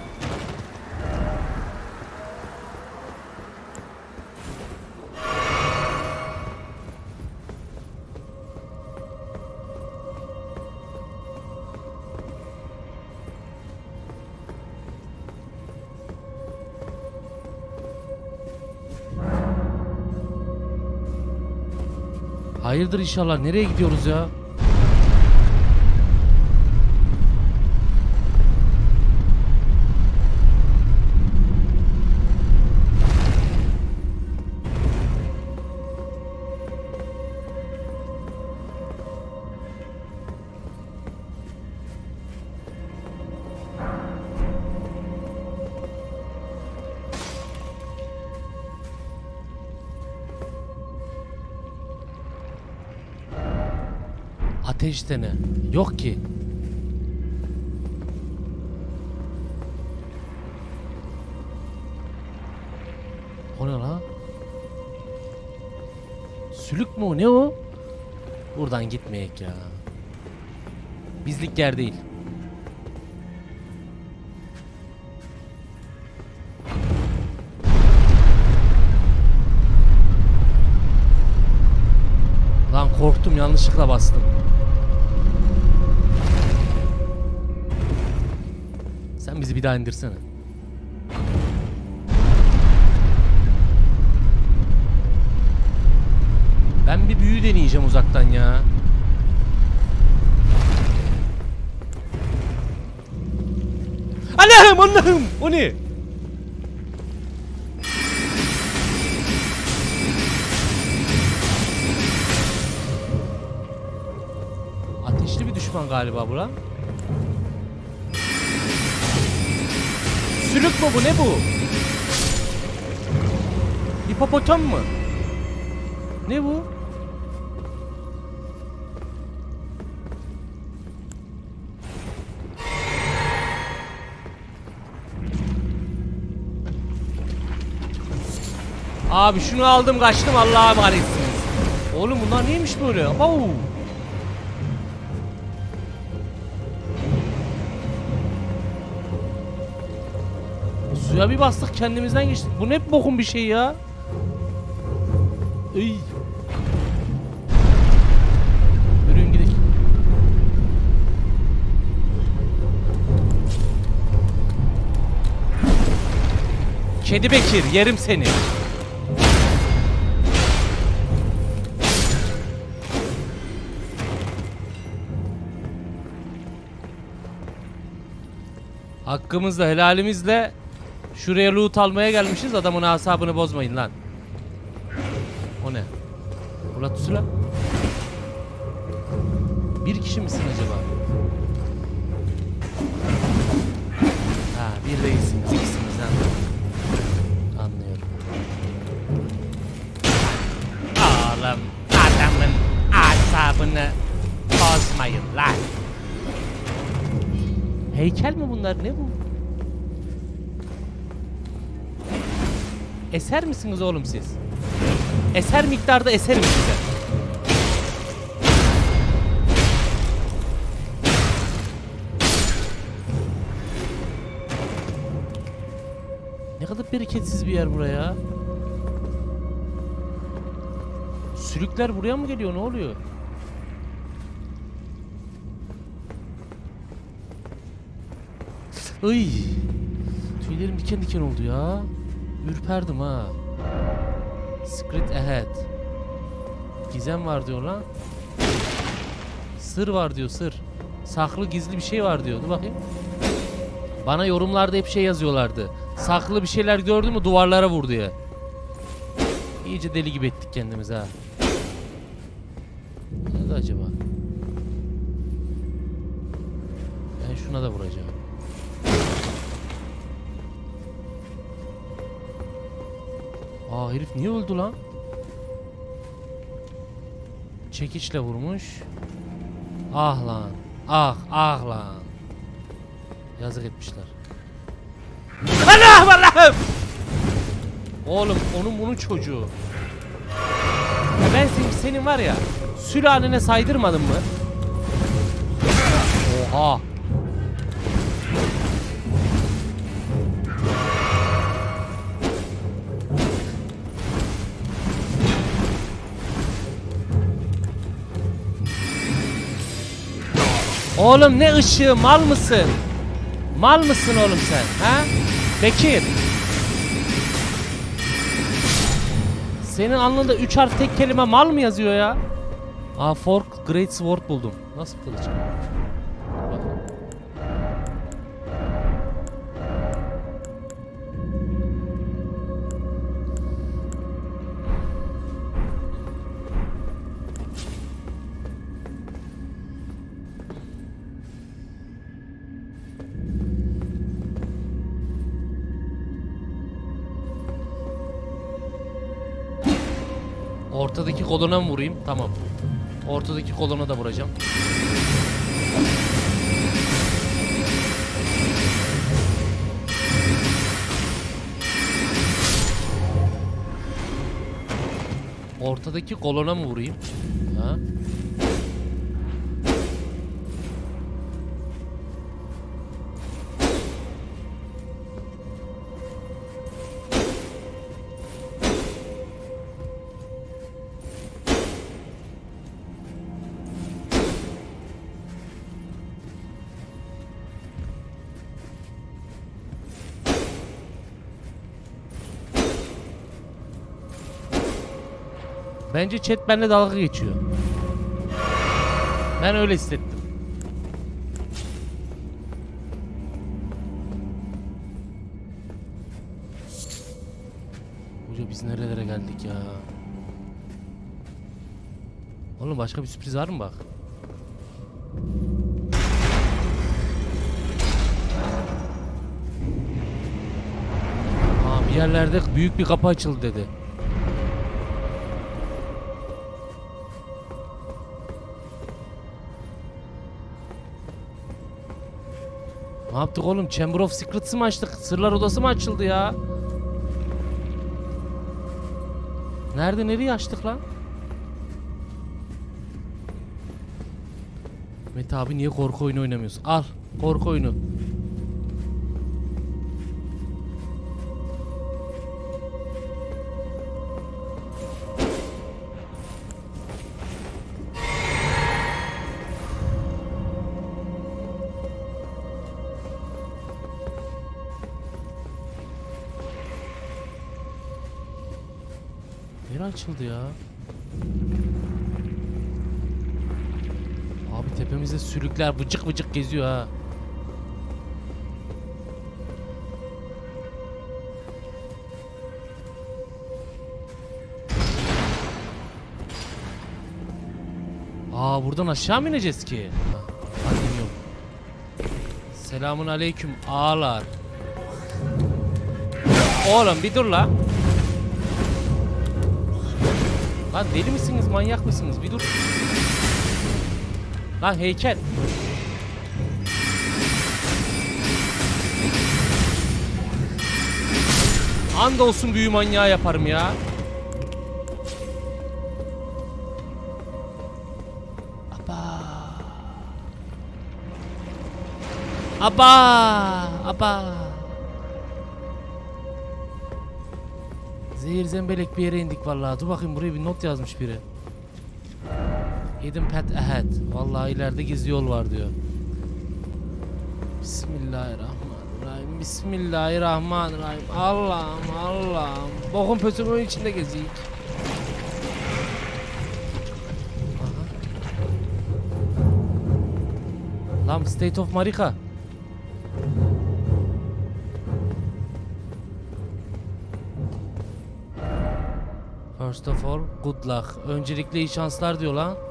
Hayırdır inşallah. Nereye gidiyoruz ya? Ateşte ne? Yok ki. O ne lan? Sülük mü o? Ne o? Buradan gitmeyek ya. Bizlik yer değil. Lan korktum, yanlışlıkla bastım. Sen bizi bir daha indirsene. Ben bir büyü deneyeceğim uzaktan ya. Allah'ım Allah'ım. O ne? Ateşli bir düşman galiba bu lan. Sülük mü bu, ne bu? Hipopotam mı? Ne bu? Abi şunu aldım kaçtım, Allah'a emanetsiniz. Oğlum bunlar neymiş böyle? Oo. Suya bir bastık, kendimizden geçtik. Bu ne bokun bir şey ya? Iy. Yürüyün gidelim. Kedi Bekir, yerim seni. Hakkımızla, helalimizle şuraya loot almaya gelmişiz. Adamın asabını bozmayın lan. O ne? Ulan tüsü. Bir kişi misin acaba? Ha, bir değilsiniz, ikisiniz ha. Anlıyorum. Oğlum, adamın asabını bozmayın lan. Heykel mi bunlar? Ne bu? Eser misiniz oğlum siz? Eser miktarda eserim size. Ne kadar bereketsiz bir yer buraya. Sülükler buraya mı geliyor? Ne oluyor? Iy. Tüylerim diken diken oldu ya. Ürperdim ha. Secret ahead. Gizem var diyor lan. Sır var diyor, sır. Saklı gizli bir şey var diyor. Dur bakayım. Bana yorumlarda hep şey yazıyorlardı. Saklı bir şeyler gördün mü duvarlara vur diye. İyice deli gibi ettik kendimizi ha. Nerede acaba? Ben şuna da vuracağım. Aa, herif niye öldü lan? Çekiçle vurmuş. Ah lan. Ah, ah lan. Yazık etmişler. Allah'ım Allah'ım. Oğlum onun bunun çocuğu. Ya ben senin var ya sülalene saydırmadım mı? Oha. Oğlum ne ışığı, mal mısın? Mal mısın oğlum sen? Ha? Bekir. Senin alnında 3 harf tek kelime mal mı yazıyor ya? Aa, Fork Great Sword buldum. Nasıl bir kılıç? Bak. Ortadaki koluna mı vurayım? Tamam. Ortadaki koluna da vuracağım. Ortadaki koluna mı vurayım? Ha? Bence chat benimle dalga geçiyor. Ben öyle hissettim. Biz nerelere geldik ya? Oğlum başka bir sürpriz var mı bak? Aa, bir yerlerde büyük bir kapı açıldı dedi. Ne yaptık oğlum? Chamber of Secrets'ı mı açtık? Sırlar odası mı açıldı ya? Nerede, nereye açtık lan? Mete abi niye korku oyunu oynamıyorsun? Al, korku oyunu. Nere açıldı ya? Abi tepemizde sürükler vıcık vıcık geziyor ha. Aa, buradan aşağı mı ineceğiz ki? Hakim yok. Selamun aleyküm ağalar. Oğlum bir dur la. Lan deli misiniz, manyak mısınız? Bir dur. Lan heykel. Andolsun büyü manyağı yaparım ya. Aba. Aba. Aba. Zehir zembelek bir yere indik vallahi. Dur bakayım, buraya bir not yazmış biri. Hidden path ahead. Vallahi ileride gizli yol var diyor. Bismillahirrahmanirrahim. Bismillahirrahmanirrahim. Allah'ım Allah'ım. Bokun pösümün içinde geziyik. Lan State of Marika. First of all, good luck. Öncelikle iyi şanslar diyor lan.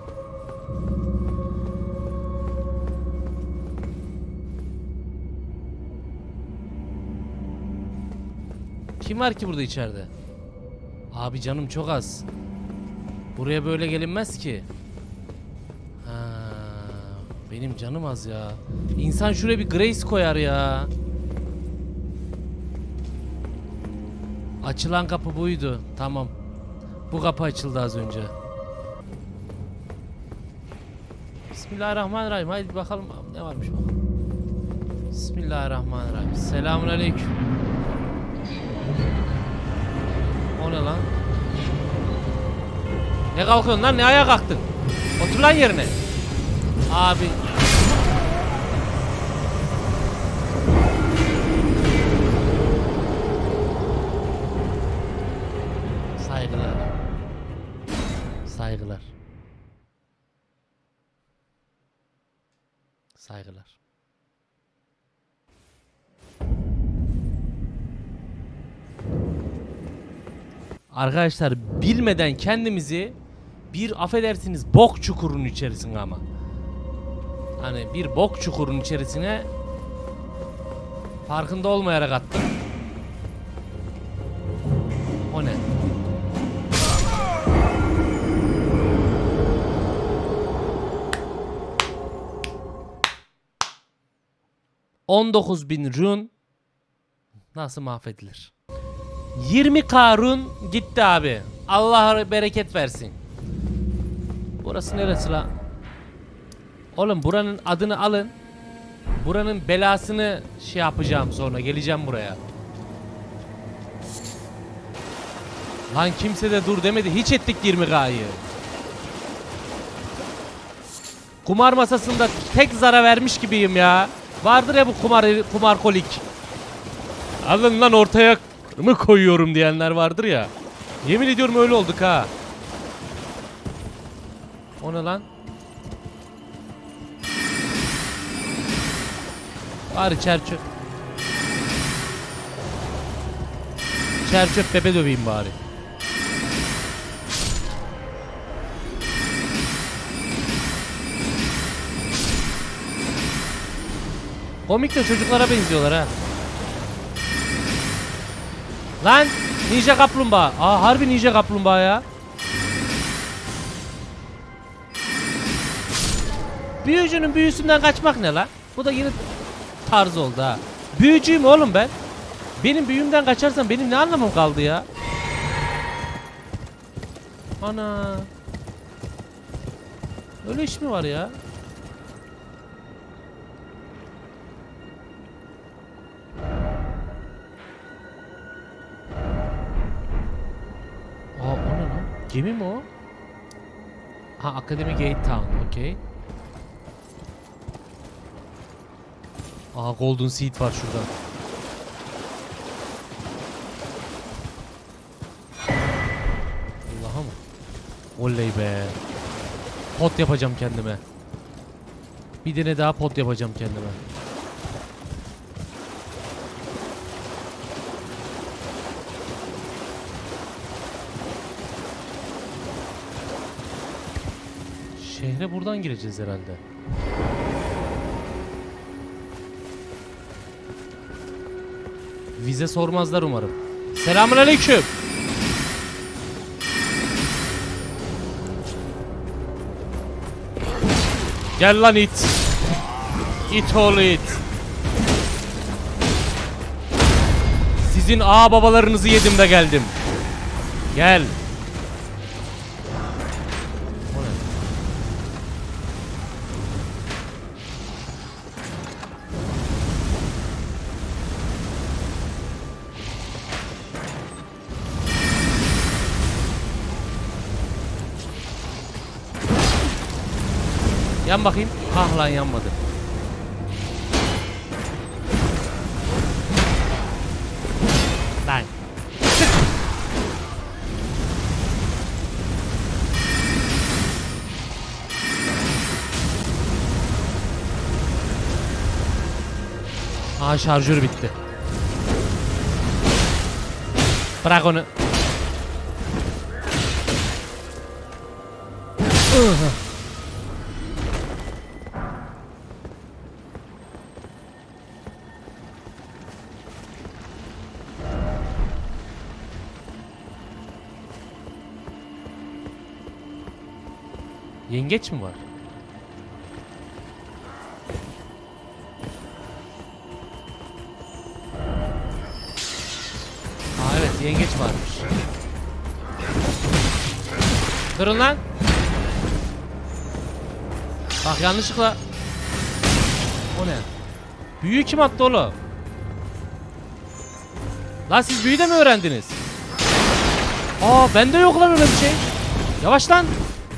Kim var ki burada içeride? Abi canım çok az. Buraya böyle gelinmez ki. Ha, benim canım az ya. İnsan şuraya bir Grace koyar ya. Açılan kapı buydu. Tamam. Bu kapı açıldı az önce. Bismillahirrahmanirrahim. Haydi bakalım ne varmış bakalım. Bismillahirrahmanirrahim. Selamünaleyküm. O ne lan? Ne kalkıyorsun lan? Ne ayağa kalktın? Otur lan yerine. Abi. Saygılar. Saygılar. Saygılar. Arkadaşlar bilmeden kendimizi bir affedersiniz bok çukurunun içerisine ama. Hani bir bok çukurunun içerisine farkında olmayarak attım. O ne? ...19.000 run nasıl mahvedilir? 20.000 run gitti abi. Allah bereket versin. Burası neresi lan? Oğlum buranın adını alın. Buranın belasını şey yapacağım sonra. Geleceğim buraya. Lan kimse de dur demedi. Hiç ettik 20K'yı. Kumar masasında tek zara vermiş gibiyim ya. Vardır ya bu kumar kolik. Alın lan ortaya mı koyuyorum diyenler vardır ya. Yemin ediyorum öyle olduk ha. O ne lan? Bari çerçöp. Çerçöp bebe döveyim bari. Komik de çocuklara benziyorlar ha. Lan ninja kaplumbağa. Aa harbi ninja kaplumbağa ya. Büyücünün büyüsünden kaçmak ne lan? Bu da yeni tarz oldu ha. Büyücüyüm oğlum ben. Benim büyümden kaçarsan benim ne anlamım kaldı ya? Ana. Öyle iş mi var ya? Aa o ne lan? Gemi mi o? Ha Academy Gate Town, okey. Aa Golden Seed var şurada. Allah'a mı? Oley be. Pot yapacağım kendime. Bir tane daha pot yapacağım kendime. Şehre buradan gireceğiz herhalde. Vize sormazlar umarım. Selamünaleyküm. Gel lan it. İt oğlu it. Sizin ağa babalarınızı yedim de geldim. Gel. O ne? Yan bakayım. Ah lan yanmadı. Lan. Çık. Aa şarjör bitti. Bırak onu. Yengeç mi var? Aa evet yengeç varmış. Durun lan. Bak yanlışlıkla. O ne? Büyüyü kim attı oğlum? Lan siz büyü de mi öğrendiniz? Aa bende yok lan öyle bir şey. Yavaş lan.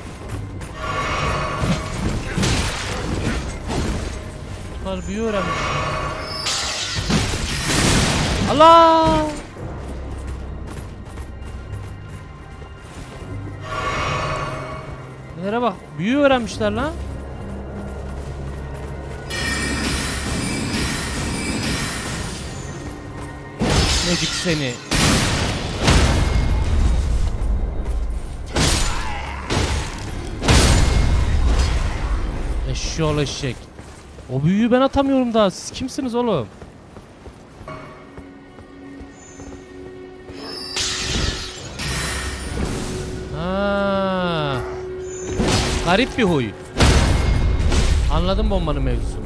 Büyü öğrenmiş. Allah! Nelere bak. Büyü öğrenmişler lan. Necik seni. Eşşoğlu eşek. O büyüyü ben atamıyorum daha. Siz kimsiniz oğlum? Ha. Garip bir huy. Anladım bombanın mevzusunu.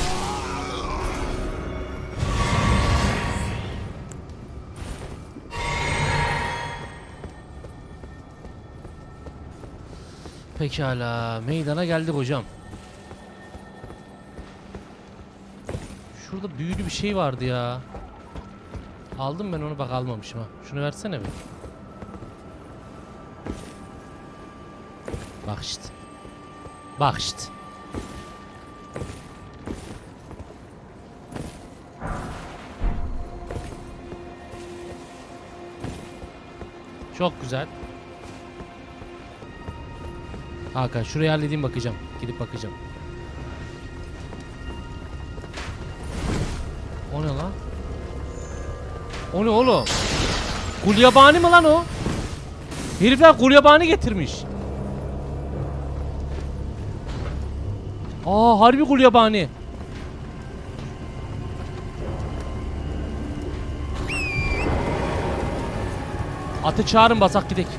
Pekala. Meydana geldik hocam. Şurada büyülü bir şey vardı ya. Aldım ben onu, bak almamışım ha. Şunu versene bir. Bak işte. Bak işte. Çok güzel. Hakan şurayı halledeyim, bakacağım. Gidip bakacağım. O ne lan? O ne oğlum? Gulyabani mi lan o? Herifler gulyabani getirmiş. Aa harbi gulyabani. Atı çağırın basak gidek.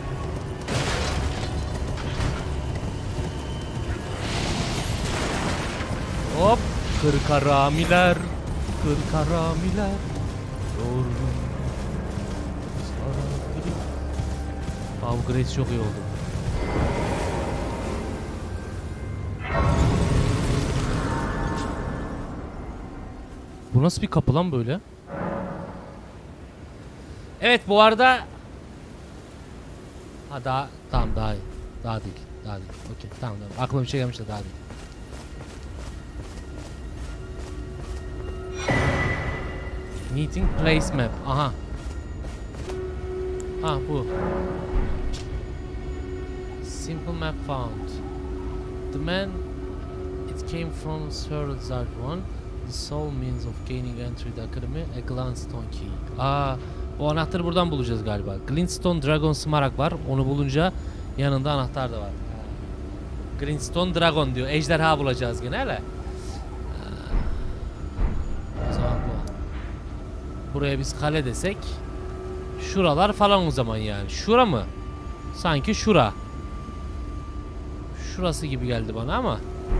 Hop. Kır karamiler. Kır karamiler. Doğru. Abi Grace çok iyi oldu. Bu nasıl bir kapı lan böyle? Evet bu arada... Ha daha... Tamam daha iyi. Daha değil. Daha değil. Okey tamam tamam. Aklıma bir şey gelmiş de daha değil. Meeting place map. Aha. Ah bu. Simple map found. The man it came from Sir Zard 1. The sole means of gaining entry to the academy, a Glintstone key. Aa, o anahtarı buradan bulacağız galiba. Glintstone Dragon Smaragd var. Onu bulunca yanında anahtar da var. Glintstone Dragon diyor. Ejderha bulacağız gene hele. O zaman bu. Buraya biz kale desek. Şuralar falan o zaman yani. Şura mı? Sanki şura. Şurası gibi geldi bana ama.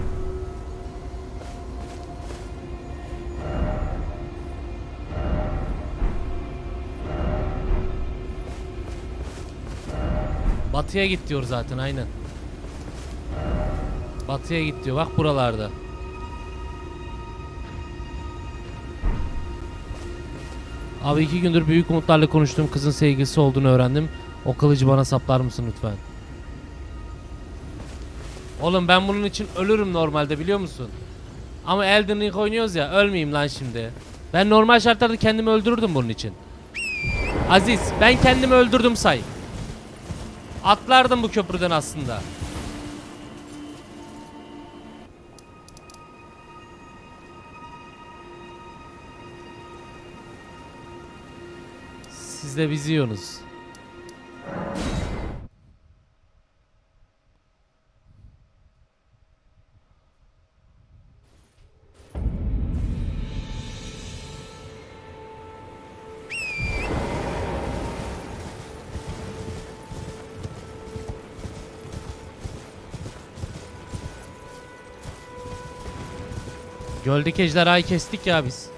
Batıya git diyor zaten aynen. Batıya git diyor. Bak buralarda. Abi 2 gündür büyük umutlarla konuştuğum kızın sevgilisi olduğunu öğrendim. O kılıcı bana saplar mısın lütfen? Oğlum ben bunun için ölürüm normalde biliyor musun? Ama Elden Ring oynuyoruz ya, ölmeyeyim lan şimdi. Ben normal şartlarda kendimi öldürürdüm bunun için. Aziz, ben kendimi öldürdüm say. Atlardım bu köprüden aslında. Siz de bizi yiyorsunuz. Göldeki ejderhayı kestik ya biz.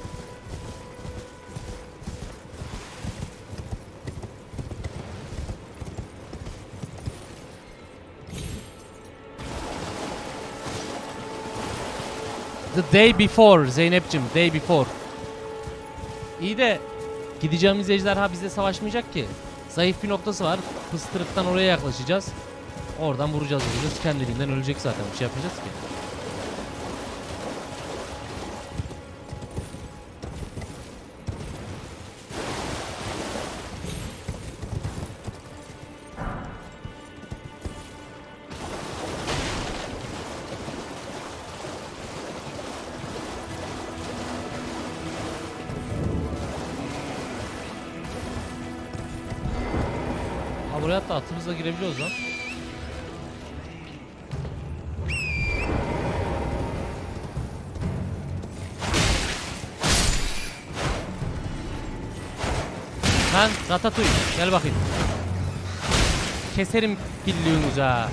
The day before Zeynep'cim, day before. İyi de gideceğimiz ejderha bizle savaşmayacak ki. Zayıf bir noktası var. Pıstırıktan oraya yaklaşacağız. Oradan vuracağız. Kendiliğinden ölecek zaten. Bir şey yapacağız ki. Buraya hatta atımızla girebiliyoruz lan. Lan Ratatouille gel bakayım. Keserim pilliğinizi ha.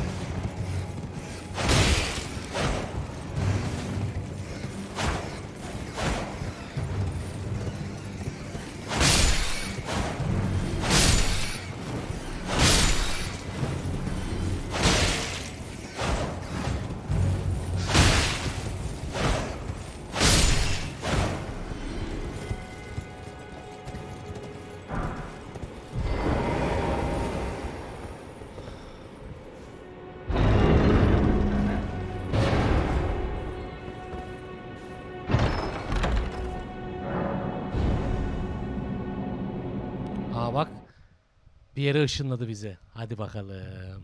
Aa bak. Bir yere ışınladı bizi. Hadi bakalım.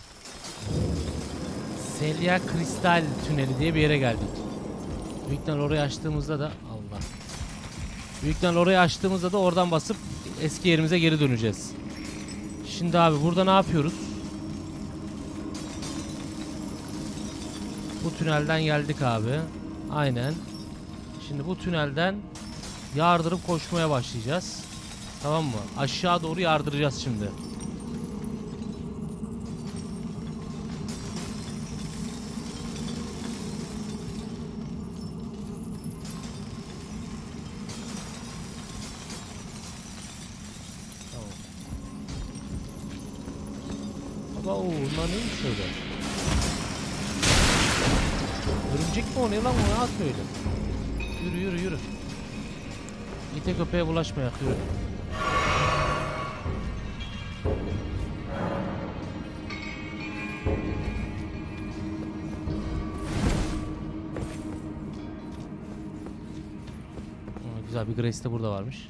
Selya Kristal Tüneli diye bir yere geldik. Büyük ihtimal orayı açtığımızda da Allah. Büyük ihtimal orayı açtığımızda da oradan basıp eski yerimize geri döneceğiz. Şimdi abi burada ne yapıyoruz? Bu tünelden geldik abi. Aynen. Şimdi bu tünelden yardırıp koşmaya başlayacağız. Tamam mı? Aşağı doğru yardıracağız şimdi. Oo, bunlar neymiş öyle? Örümcek mi o ne lan o, ne atıyor öyle? Yürü yürü yürü. İte köpeğe bulaşmayak, yürü. Güzel bir Grace de burada varmış.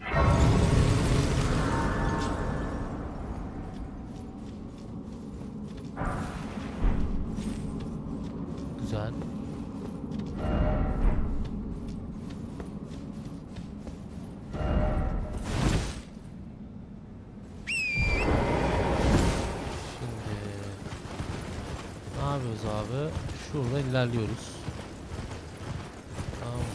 Güzel. Ne yapıyoruz abi? Şurada ilerliyoruz. Tamam mı?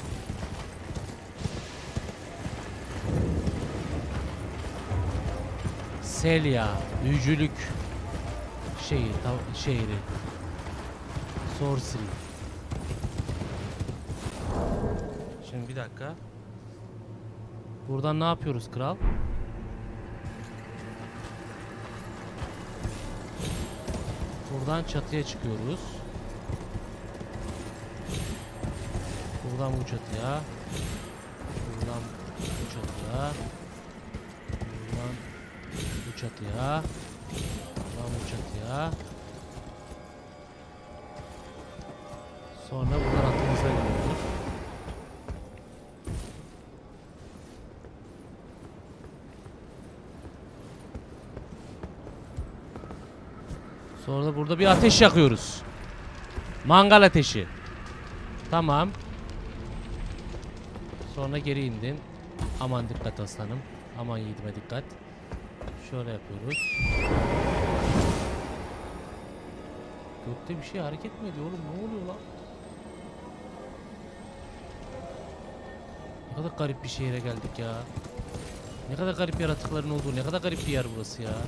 Selya, büyücülük şehri. Sorcery. Şimdi bir dakika. Buradan ne yapıyoruz kral? Buradan çatıya çıkıyoruz. Buradan bu çatıya. Buradan bu çatıya. Buradan bu çatıya. Buradan bu çatıya. Sonra buradan atımıza gidiyoruz. Sonra da burada bir ateş yakıyoruz. Mangal ateşi. Tamam. Sonra geri indin. Aman dikkat aslanım. Aman yiğidime dikkat. Şöyle yapıyoruz. Gökte bir şey hareket mi ediyor oğlum? Ne oluyor lan? Ne kadar garip bir şehre geldik ya. Ne kadar garip yaratıkların olduğu, ne kadar garip bir yer burası ya.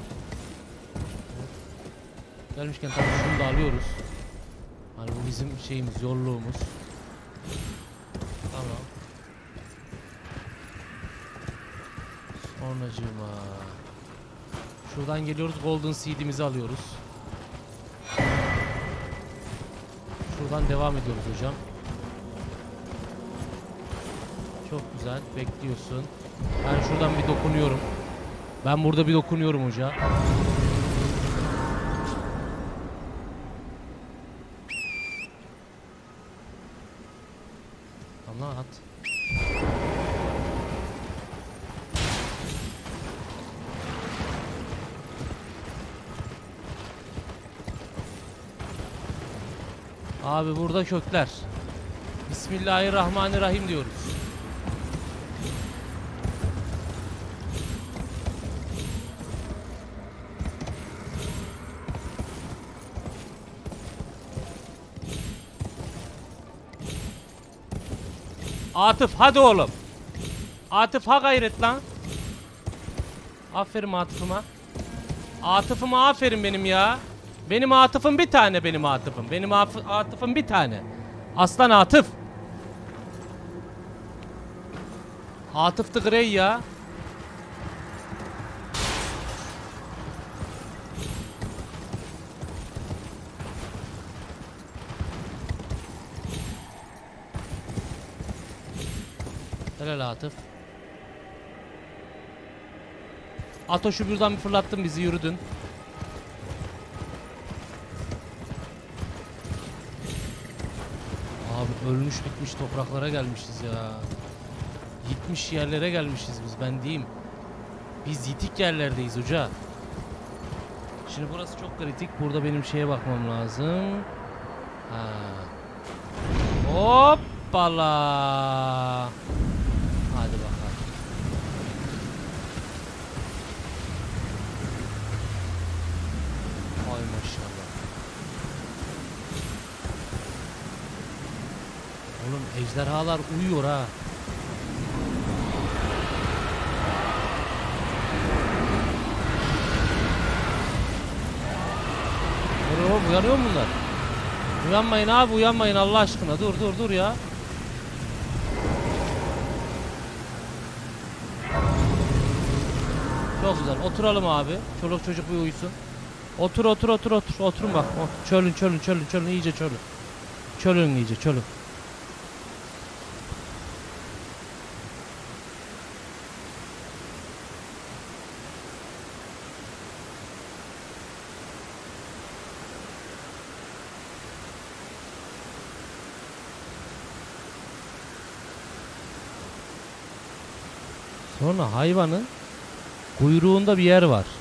Gelmişken tabii şunu da alıyoruz. Hani bu bizim şeyimiz, yolluğumuz. Tamam. Sonracığıma. Şuradan geliyoruz, Golden Seed'imizi alıyoruz. Şuradan devam ediyoruz hocam. Çok güzel, bekliyorsun. Ben şuradan bir dokunuyorum. Ben burada bir dokunuyorum hoca. Tamam at. Abi burada kökler. Bismillahirrahmanirrahim diyoruz. Atıf hadi oğlum. Atıf ha gayret lan. Aferin Atıf'ıma. Atıf'ıma aferin benim ya. Benim Atıf'ım bir tane, benim Atıf'ım. Benim Atıf'ım bir tane. Aslan Atıf. Atıf the Grey ya. Helal Atıf. Atoş'u buradan bir fırlattın, bizi yürüdün. Abi ölmüş bitmiş topraklara gelmişiz ya. Gitmiş yerlere gelmişiz biz, ben diyeyim. Biz yitik yerlerdeyiz hoca. Şimdi burası çok kritik. Burada benim şeye bakmam lazım. Ha. Hoppala. Hadi bakalım. Ay maşallah. Oğlum ejderhalar uyuyor ha. Oğlum uyanıyor mu bunlar? Uyanmayın abi, uyanmayın Allah aşkına. Dur ya. Çok güzel. Oturalım abi. Çoluk çocuk bir uyusun. Otur. Oturun bak. Çölün iyice çölün. Çölün iyice çölün. Sonra hayvanın kuyruğunda bir yer var.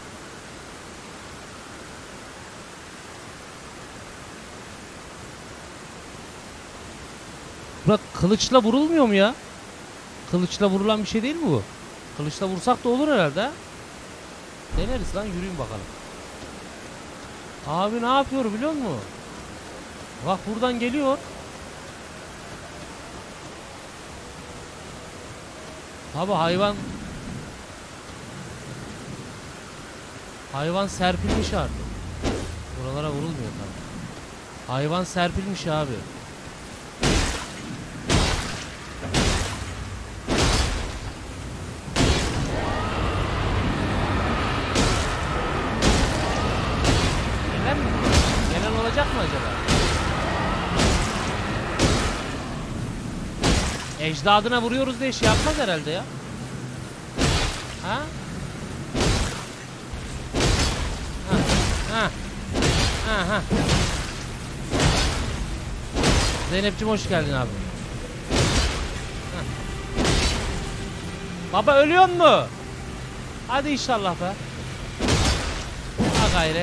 Bak kılıçla vurulmuyor mu ya? Kılıçla vurulan bir şey değil mi bu? Kılıçla vursak da olur herhalde. Ha? Deneriz lan, yürüyün bakalım. Abi ne yapıyor biliyor musun? Bak buradan geliyor. Abi hayvan serpilmiş artık. Buralara vurulmuyor tabii. Hayvan serpilmiş abi. Gelen olacak mı acaba? Ecdadına vuruyoruz diye şey yapmaz herhalde ya. Ha? Ha. Zeynep'ciğim hoş geldin abi. Ha. Baba ölüyor mu? Hadi inşallah be. Ha gayret.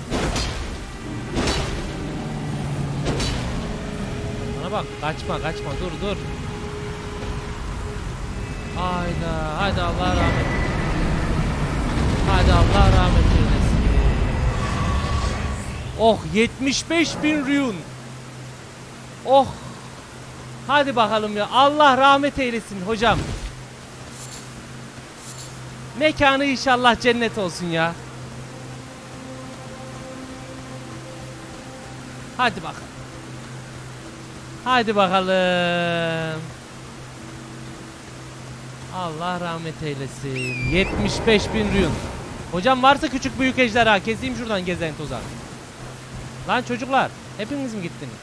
Bana bak, kaçma dur. Hayda, hadi Allah rahmet. Hadi Allah rahmet eylesin. Oh 75.000 rune. Oh. Hadi bakalım ya. Allah rahmet eylesin hocam. Mekanı inşallah cennet olsun ya. Hadi bakalım. Hadi bakalım. Allah rahmet eylesin. 75.000 rune. Hocam varsa küçük büyük ejderha keseyim şuradan gezen tozan. Lan çocuklar, hepiniz mi gittiniz?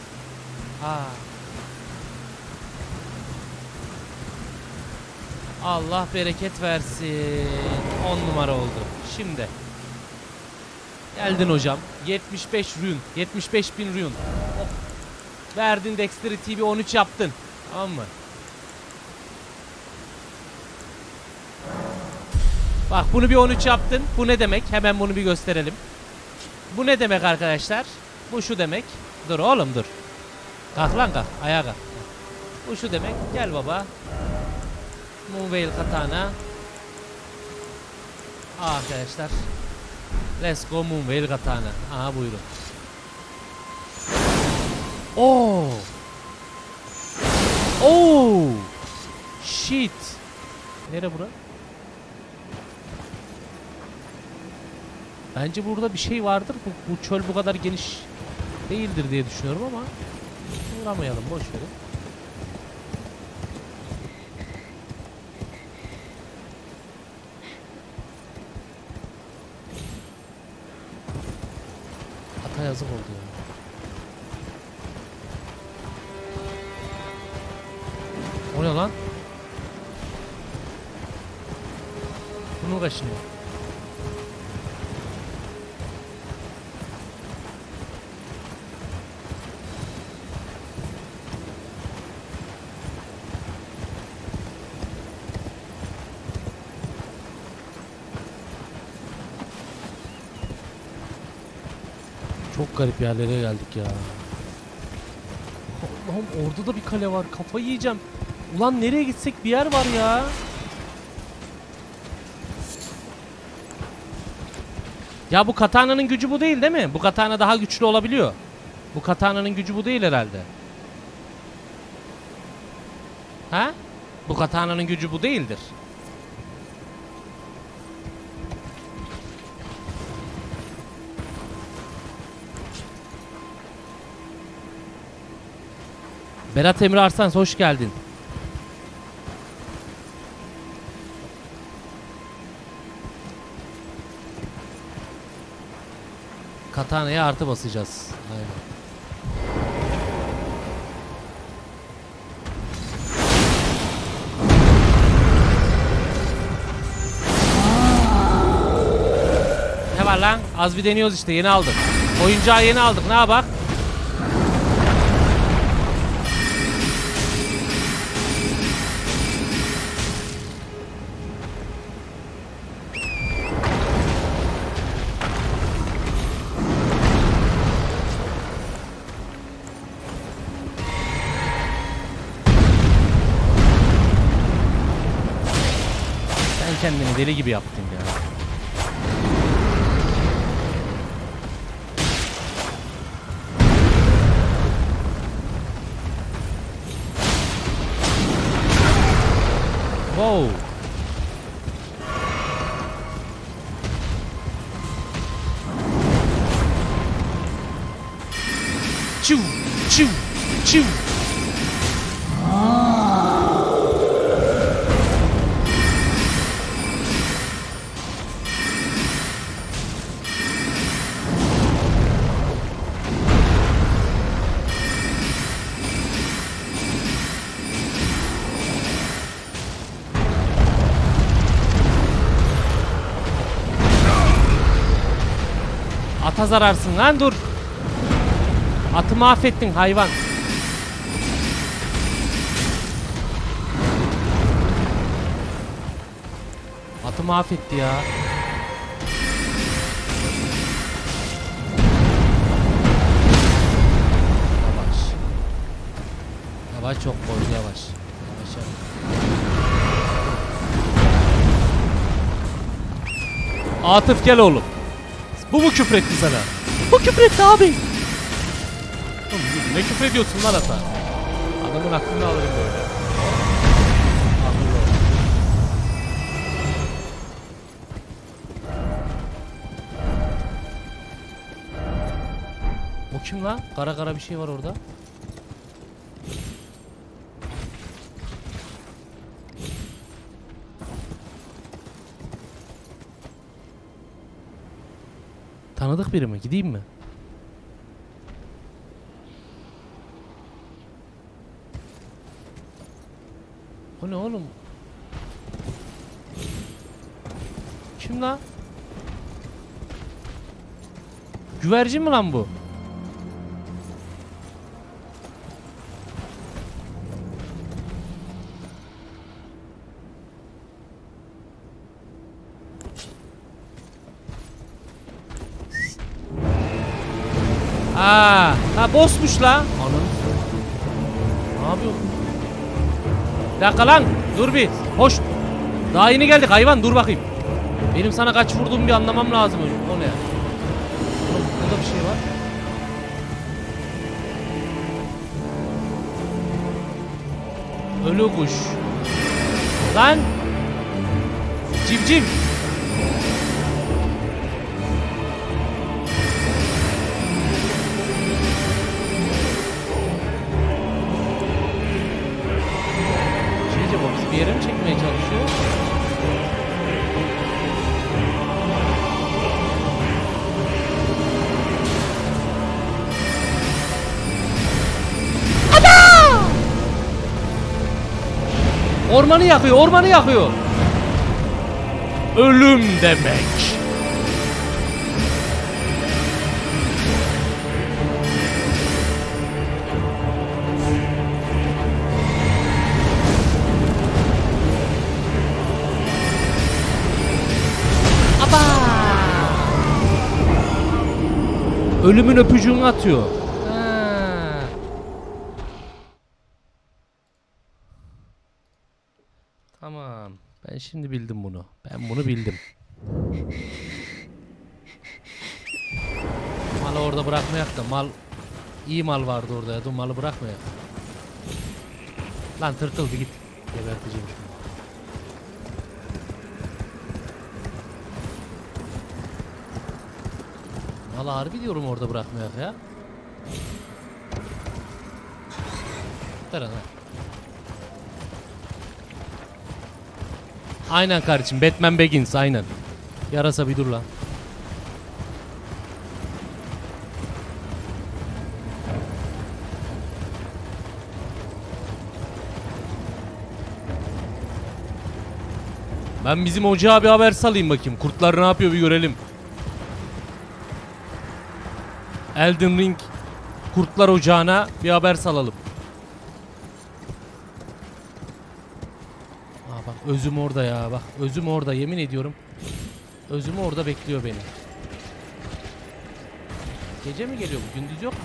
Allah bereket versin. 10 numara oldu. Şimdi geldin hocam. 75 rune. 75.000 rune. Oh. Verdin Dexterity bir 13 yaptın. Tamam mı? Bak bunu bir 13 yaptın. Bu ne demek? Hemen bunu bir gösterelim. Bu ne demek arkadaşlar? Bu şu demek. Dur oğlum dur. Kalk lan kalk. Ayağa kalk. Bu şu demek. Gel baba. Moonveil Katana. Arkadaşlar. Let's go Moonveil Katana. Aha buyurun. Oo. Oo. Shit. Nere bura? Bence burada bir şey vardır. Bu çöl bu kadar geniş değildir diye düşünüyorum ama uğramayalım, boş verin. Ata yazık oldu ya. O ne lan? Bunun kaşını. Çok garip yerlere geldik ya. Allah'ım orada da bir kale var. Kafayı yiyeceğim. Ulan nereye gitsek bir yer var ya. Ya bu katana'nın gücü bu değil mi? Bu katana daha güçlü olabiliyor. Bu katana'nın gücü bu değil herhalde. Ha? Bu katana'nın gücü bu değildir. Berat Emre Arslan hoş geldin. Katana'ya artı basacağız. Aynen. Ne var lan? Az bir deniyoruz işte, yeni aldık. Oyuncağı yeni aldık, ne yapak? Sen kendini deli gibi yaptın ya. Wow. Çiu, çiu, çiu. Ata zararsın lan, dur. Atı mahvettin hayvan. Atı mahvetti ya. Yavaş. Yavaş, çok koydu, yavaş. Yavaş yavaş. Atıf gel oğlum. Bu mu küfretti sana? Bu küfretti abi. Oğlum, ne küfrediyorsun lan ata? Adamın aklını alırım böyle. O kim lan? Kara kara bir şey var orada. Tanıdık biri mi? Gideyim mi? O ne oğlum? Kim lan? Güvercin mi lan bu? Ha bossmuş la. Ananı. Ne yapıyorsun? Bir dakika lan. Dur bir. Hoş. Daha yeni geldik hayvan, dur bakayım. Benim sana kaç vurduğumu bir anlamam lazım. O ne ya? Burada bir şey var. Ölü kuş. Lan. Civciv. Bir yere mi çekmeye çalışıyor? Ana! Ormanı yakıyor, ormanı yakıyor. Ölüm demek. Ölümün öpücüğünü atıyor. Ha. Tamam. Ben şimdi bildim bunu. Ben bunu bildim. Malı orada bırakmayak da, mal iyi mal vardı orada ya. Dur, malı bırakmayak. Lan tırtıl bir git. Geberteceğim şimdi. Valla harbi diyorum orada bırakmayak ya. Tara lan. Aynen kardeşim, Batman Begins aynen. Yarasa bir dur lan. Ben bizim ocağa bir haber salayım bakayım. Kurtlar ne yapıyor bir görelim. Elden Ring Kurtlar Ocağı'na bir haber salalım. Aa bak özüm orada ya. Bak özüm orada, yemin ediyorum. Özüm orada bekliyor beni. Gece mi geliyor bu? Gündüz yok mu?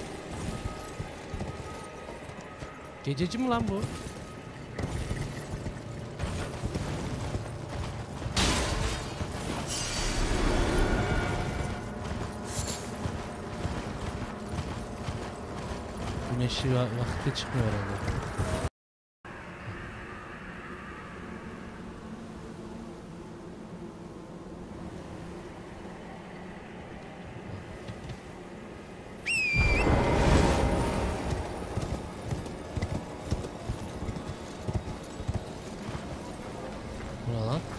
Gececi mi lan bu? Güneşli vakti çıkmıyor herhalde. Bu ne lan?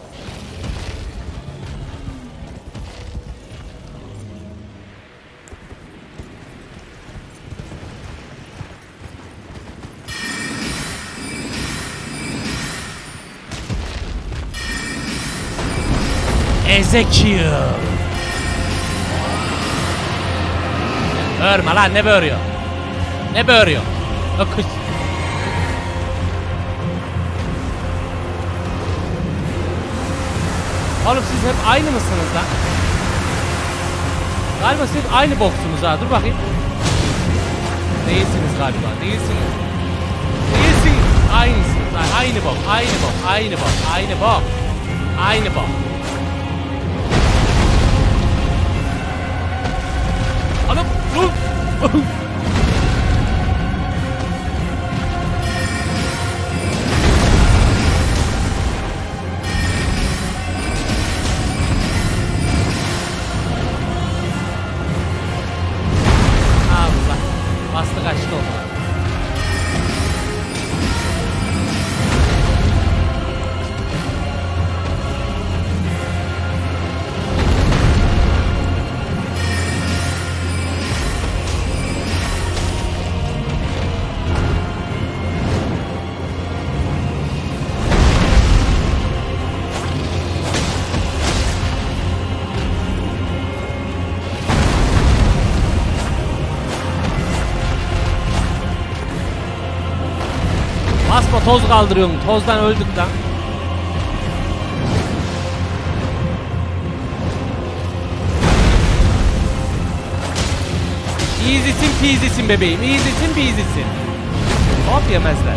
Ezekiel. Böğürme lan, ne böğürüyor? Ne böğürüyor? Öküz. Oğlum siz hep aynı mısınız lan? Galiba siz hep aynı boksunuz ha. Dur bakayım. Değilsiniz galiba. Değilsiniz. Değilsiniz. Aynısınız. Aynı bok. Aynı bok. Aynı bok. Aynı bok. Aynı bok. Oğlum dur. Allah. Bastı kaçtı onlar. Basma, toz kaldırıyorum. Tozdan öldük lan. Easy'sin peasy'sin bebeğim. Easy'sin peasy'sin. Hop yemezler.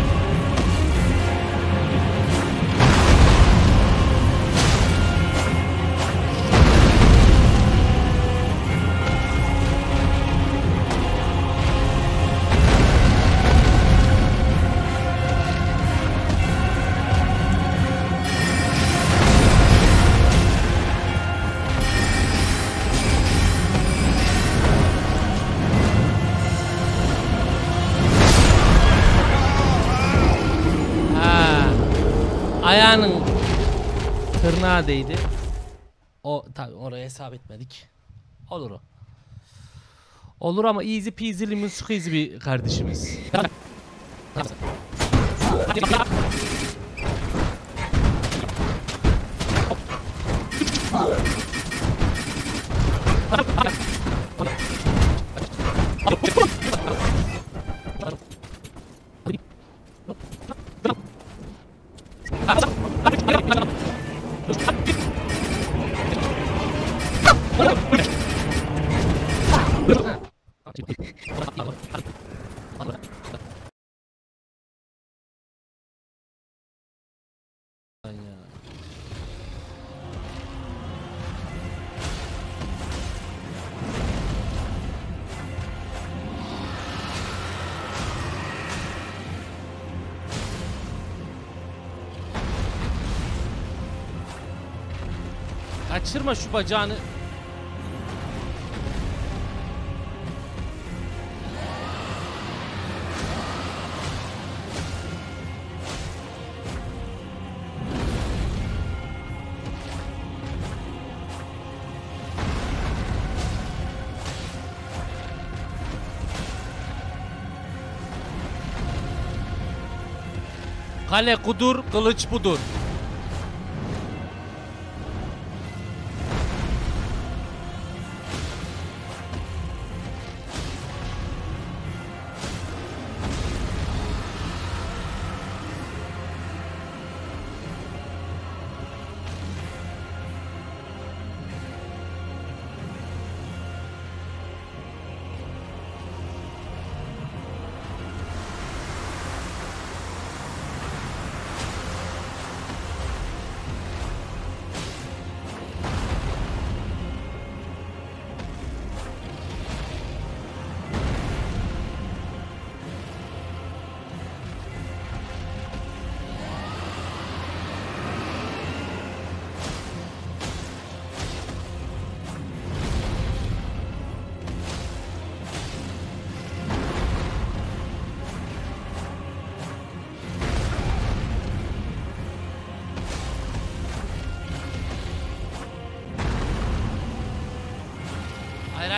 Ayağının tırnağı değdi. O tabii oraya hesap etmedik. Olur o. Olur ama easy peasy lemon squeezy bir kardeşimiz. Kaçırma şu bacağını. Kale kudur, kılıç budur.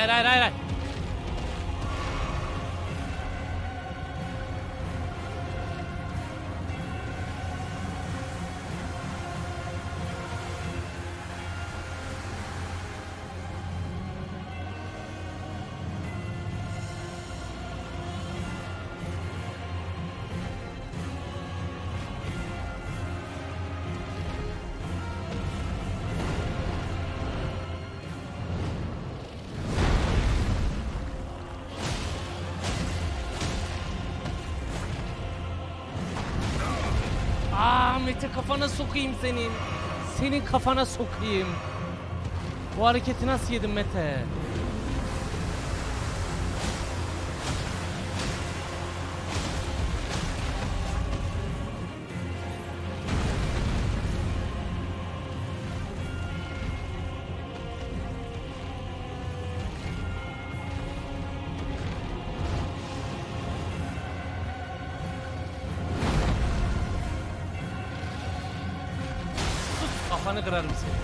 hayır hayır hayır. Mete kafana sokayım senin. Senin kafana sokayım. Bu hareketi nasıl yedin Mete? Kafanı kırarım seni.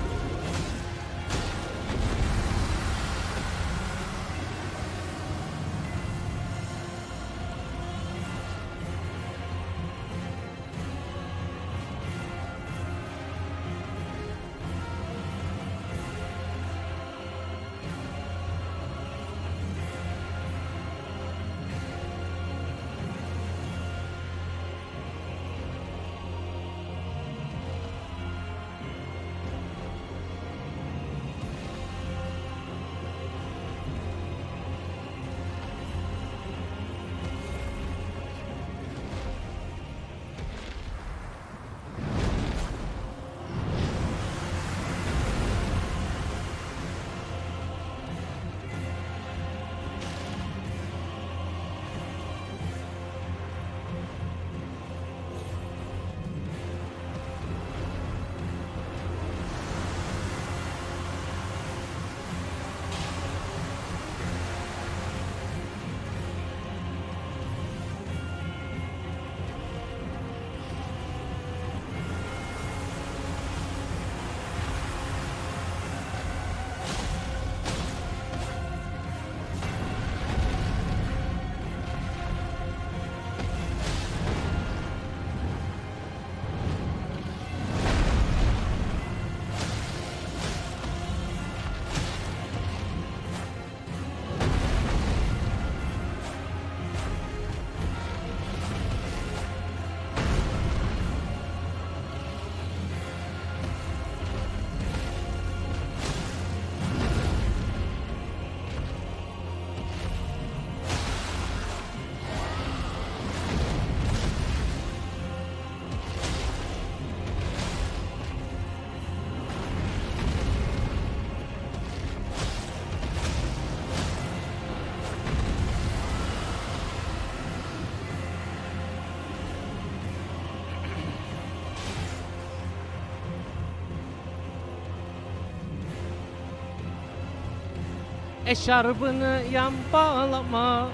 Eşarbını yan bağlama,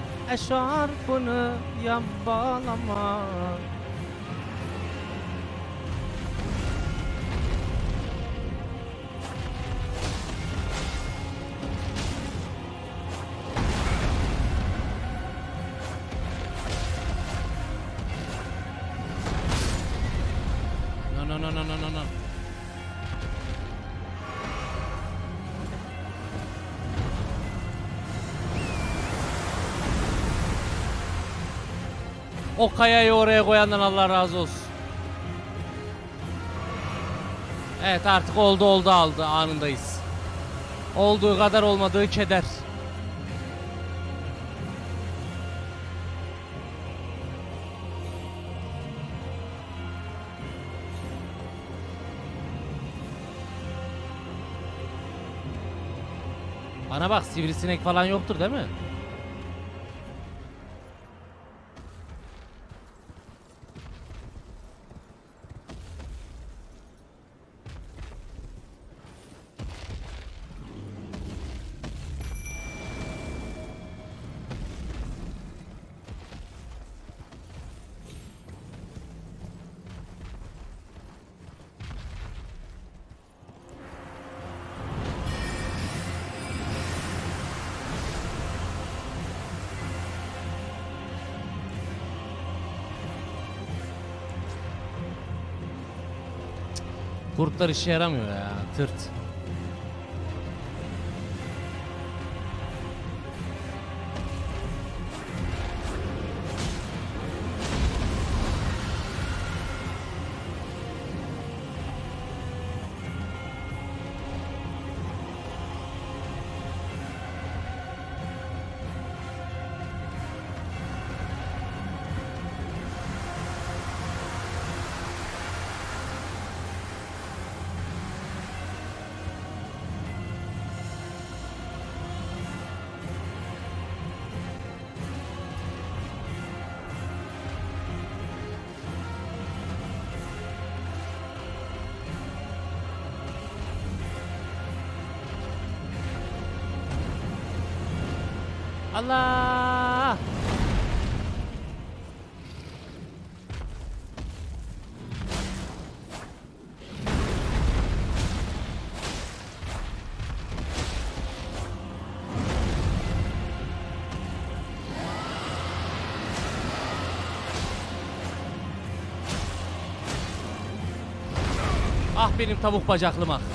eşarbını yan bağlama. No no no no no no no. O kayayı oraya koyandan Allah razı olsun. Evet artık oldu aldı anındayız. Olduğu kadar olmadığı keder. Bana bak, sivrisinek falan yoktur değil mi? Kurtlar işe yaramıyor ya. Tırt. Allah! Ah benim tavuk bacaklım ah.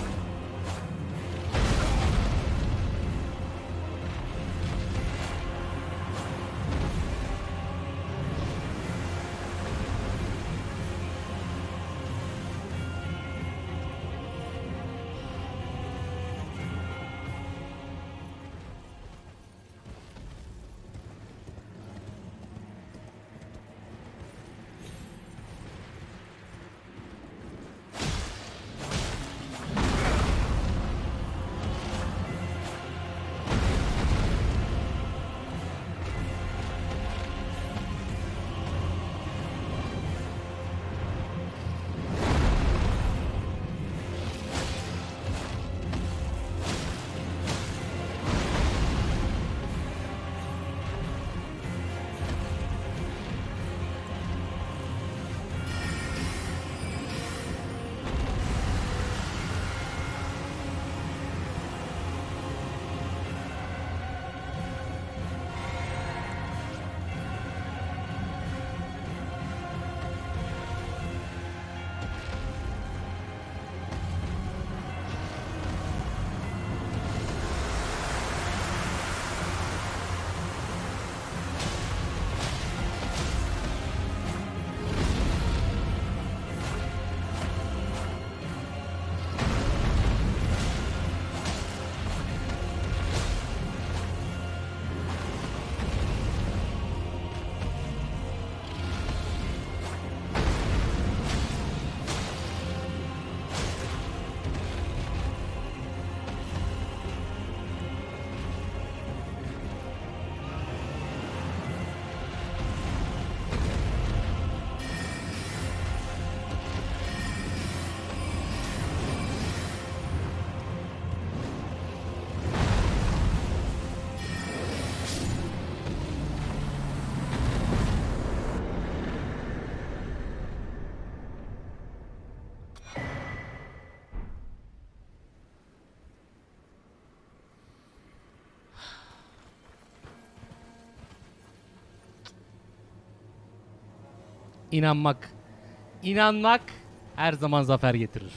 İnanmak. İnanmak her zaman zafer getirir.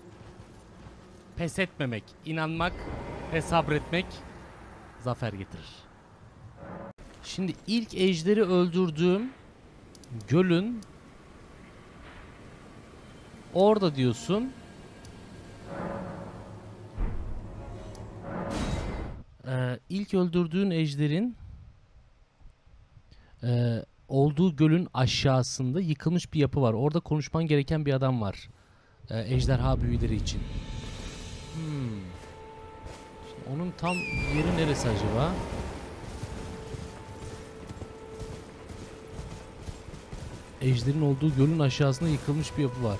Pes etmemek, inanmak ve sabretmek zafer getirir. Şimdi ilk ejderi öldürdüğüm gölün orada diyorsun. İlk öldürdüğün ejderin olduğu gölün aşağısında yıkılmış bir yapı var. Orada konuşman gereken bir adam var. Ejderha büyüleri için. Şimdi onun tam yeri neresi acaba? Ejderin olduğu gölün aşağısında yıkılmış bir yapı var.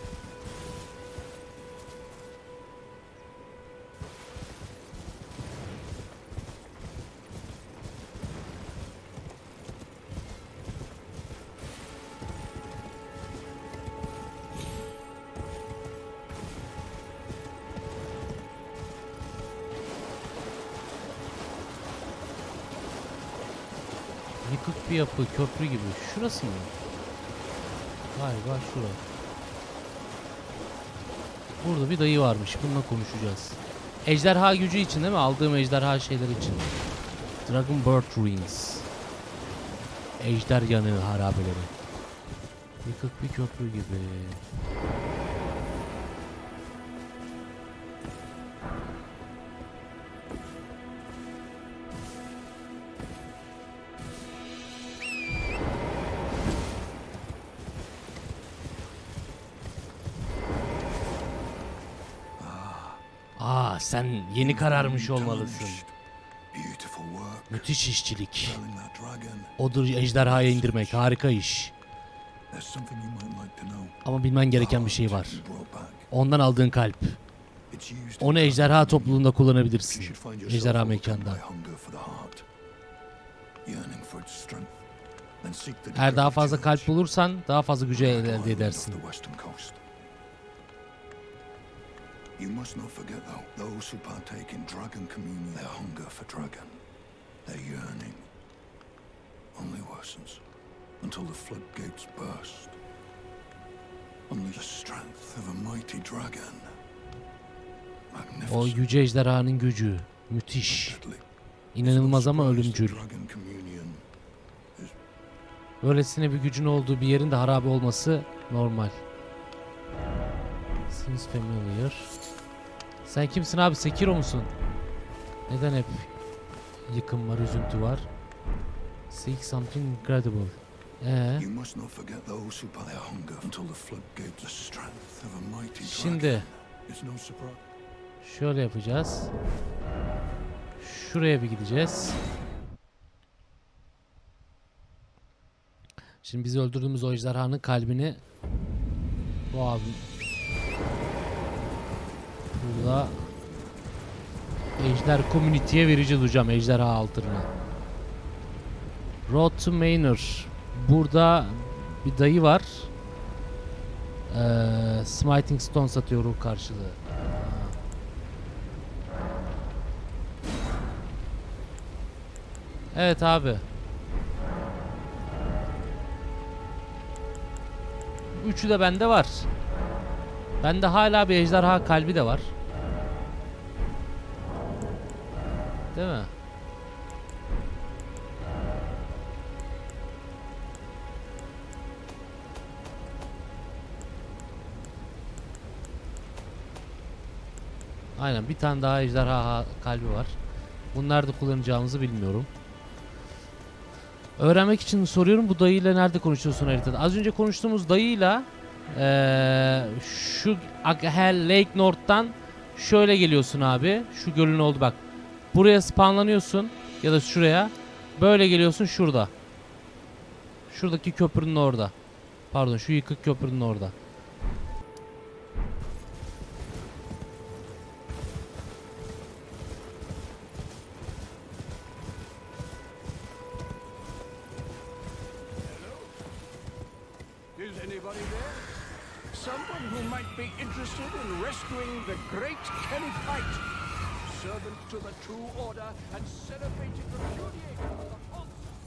Yıkık bir yapı, köprü gibi. Şurası mı? Galiba şurası. Burada bir dayı varmış. Bununla konuşacağız. Ejderha gücü için değil mi? Aldığım ejderha şeyler için. Dragon Birth Ruins. Ejder yanığı harabeleri. Yıkık bir köprü gibi. Sen yeni kararmış olmalısın. Beautiful work. Müthiş işçilik. Killing that dragon. Odur ejderhaya indirmek. Harika iş. There's something you might like to know. Ama bilmen gereken bir şey var. You brought back. Ondan aldığın kalp. It's used Onu in ejderha custom. topluluğunda You kullanabilirsin. should find yourself Ejderha overcome mekanda. by hunger for the heart. Yearning for its strength. Then seek the Eğer daha decrepit fazla jewels. kalp bulursan daha fazla gücü Guard elde off edersin. the western coast. You must not forget though, those who partake in dragon communion, their hunger for dragon, their yearning, only worsens until the floodgates burst. Only the strength of a mighty dragon. O Magnificent. yüce ejderhanın gücü. Müthiş. Deadly. İnanılmaz ama Surprise ölümcül. the dragon communion. Böylesine bir gücün olduğu bir yerin de harabe olması normal. Seems familiar. Sen kimsin abi? Sekiro musun? Neden hep yıkım var, üzüntü var? Seek something incredible. You must not forget those who put their hunger until the floodgates, the strength of a mighty dragon. Şimdi It's no surprise. şöyle yapacağız. Şuraya bir gideceğiz. Şimdi bizi öldürdüğümüz o ejderhanın kalbini bu abi burada Ejder Community'ye vereceğiz hocam, ejderha altını. Road to Manor. Burada bir dayı var. Smiting Stone satıyor ruh karşılığı. Evet abi. Üçü de bende var. Bende hala bir ejderha kalbi de var. Değil mi? Aynen, bir tane daha ejderha kalbi var. Bunları da kullanacağımızı bilmiyorum. Öğrenmek için soruyorum, bu dayıyla nerede konuşuyorsun haritada? Az önce konuştuğumuz dayıyla şu Aghel Lake North'tan şöyle geliyorsun abi. Şu gölün oldu bak. Buraya spawnlanıyorsun ya da şuraya. Böyle geliyorsun şurada. Şuradaki köprünün orada. Pardon, şu yıkık köprünün orada. Is anybody there? Someone who might be interested in rescuing the great Kellyphite, servant to the true order and celebrated repudiator of the false.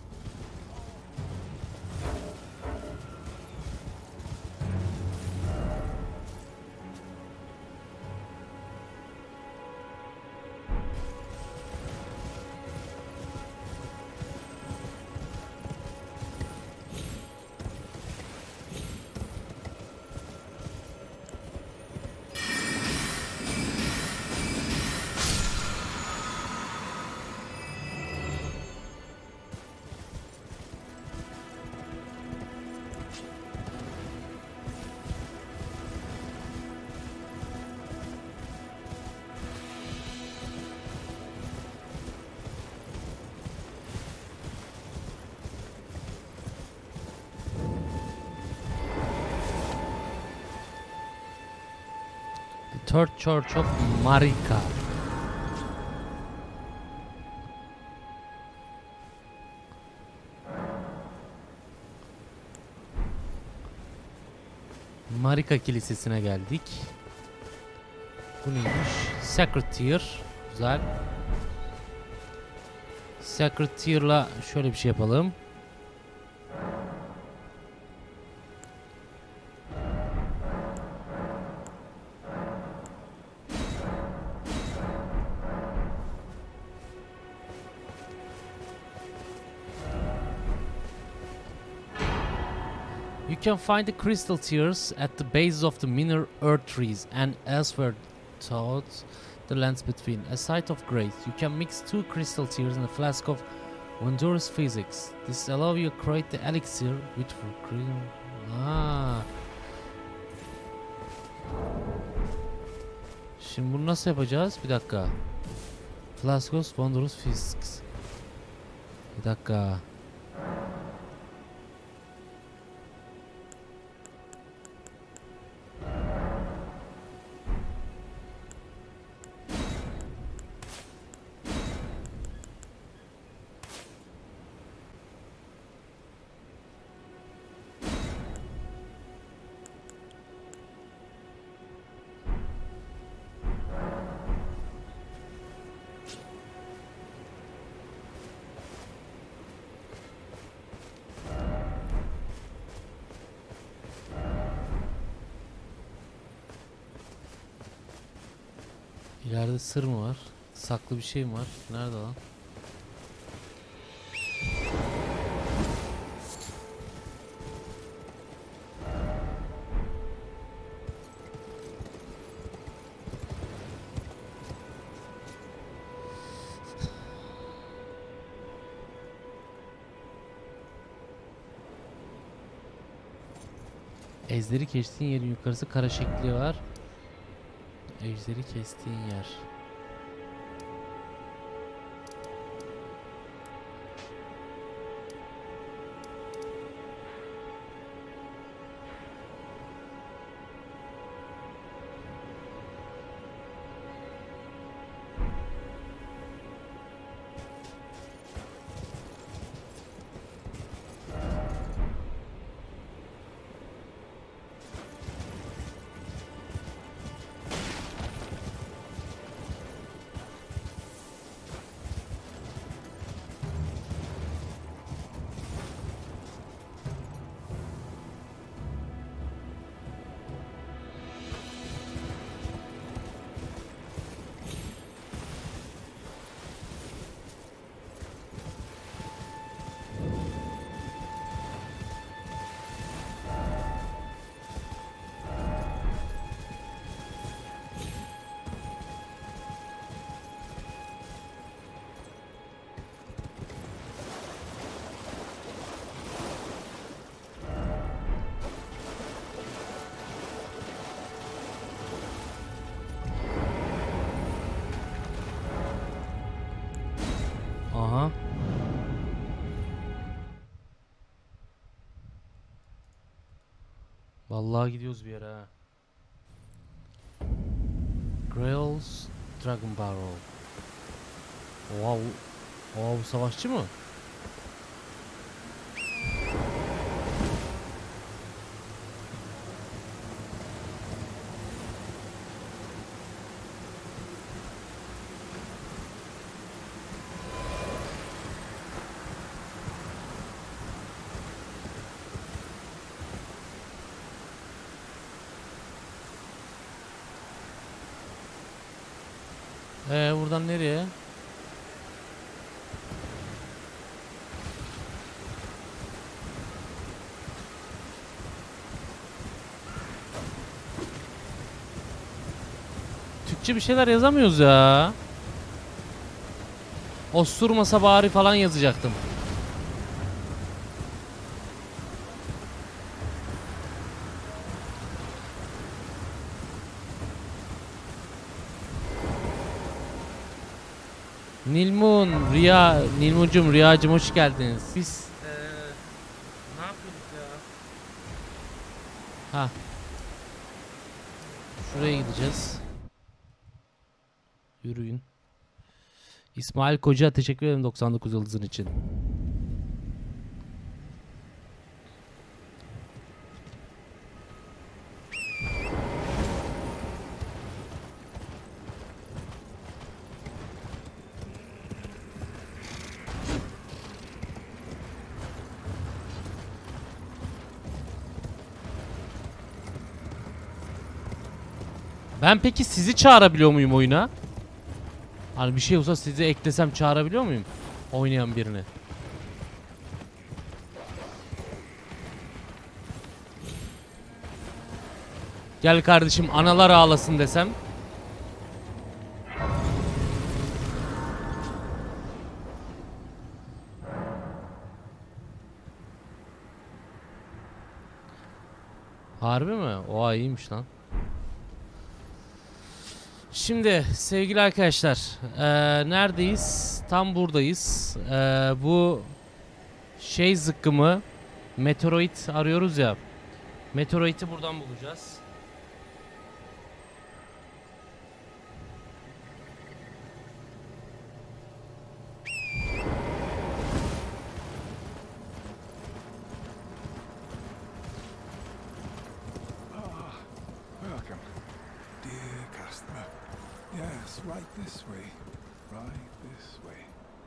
The Third Church of Marika. Marika Kilisesi'ne geldik. Bu neymiş? Sacred Tear. Güzel. Sacred Tear'la şöyle bir şey yapalım. can find the crystal tears at the bases of the minor earth trees and elsewhere throughout the lands between. A site of grace. You can mix 2 crystal tears in a flask of wondrous physics. This allows you to create the elixir which for cream. Şimdi bunu nasıl yapacağız? Bir dakika. Flask of wondrous physics. Bir dakika. İleride sır mı var? Saklı bir şey mi var? Nerede lan? Ejderi kestiğin yerin yukarısı kara şekli var. Ejderi kestiğin yer. Aha. Vallahi gidiyoruz bir yere ha. Grails Dragon Barrel. Oha bu savaşçı mı? Buradan nereye? Türkçe bir şeyler yazamıyoruz ya. Osturmasa bari falan yazacaktım. Nilmun, Nilmuncum, Riyacım hoş geldiniz. Biz ne yapıyorduk ya? Ha. Şuraya gideceğiz. Yürüyün. İsmail Koca teşekkür ederim 99 yıldızın için. Ben peki sizi çağırabiliyor muyum oyuna? Hani bir şey olsa sizi eklesem çağırabiliyor muyum? Oynayan birini. Gel kardeşim analar ağlasın desem. Harbi mi? Oha iyiymiş lan. Şimdi sevgili arkadaşlar neredeyiz? Tam buradayız. Bu şey zıkkımı meteoroid arıyoruz ya. Meteoroid'i buradan bulacağız. Welcome, dear customer. Yes, right this way. Right this way.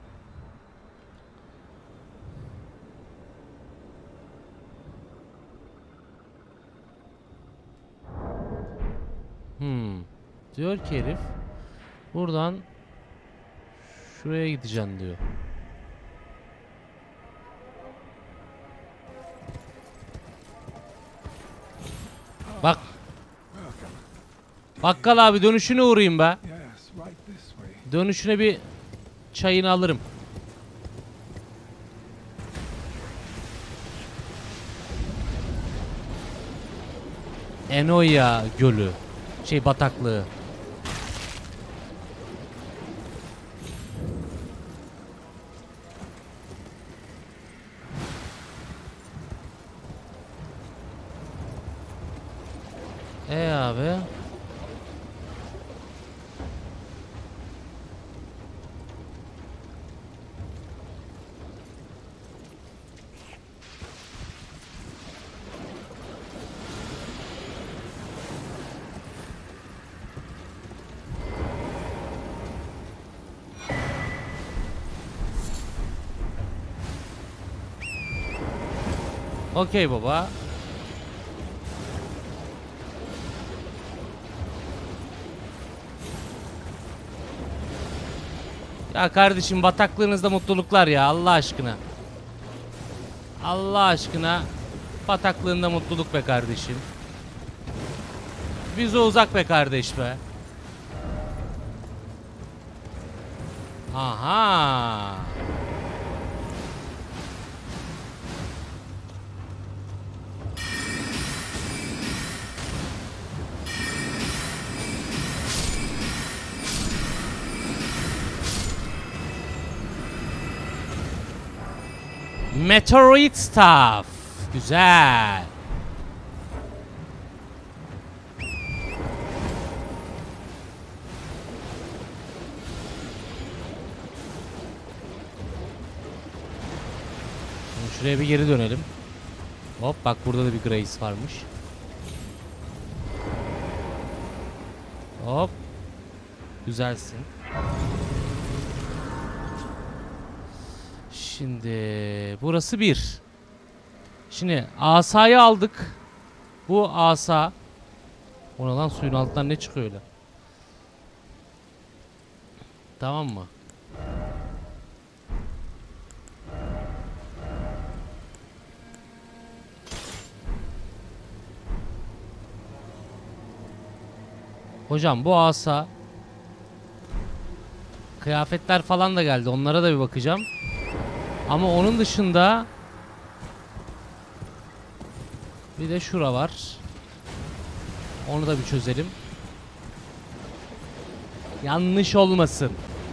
Diyor ki herif buradan şuraya gideceksin diyor. Bak. Bakkal abi dönüşüne uğrayayım be. Yes, right this way. Dönüşüne bir çayını alırım. Enoya Gölü. Bataklığı. Abi. Okey baba. Ya kardeşim bataklığınızda mutluluklar ya Allah aşkına. Allah aşkına bataklığında mutluluk be kardeşim. Bize uzak be kardeş be. Aha. Meteoroid stuff. Güzel. Şimdi şuraya bir geri dönelim. Hop bak burada da bir Grace varmış. Hop. Güzelsin. Şimdi burası bir. Şimdi asayı aldık. Bu asa. Ona lan suyun altından ne çıkıyor öyle? Tamam mı? Hocam bu asa. Kıyafetler falan da geldi. Onlara da bir bakacağım. Ama onun dışında bir de şura var. Onu da bir çözelim. Yanlış olmasın.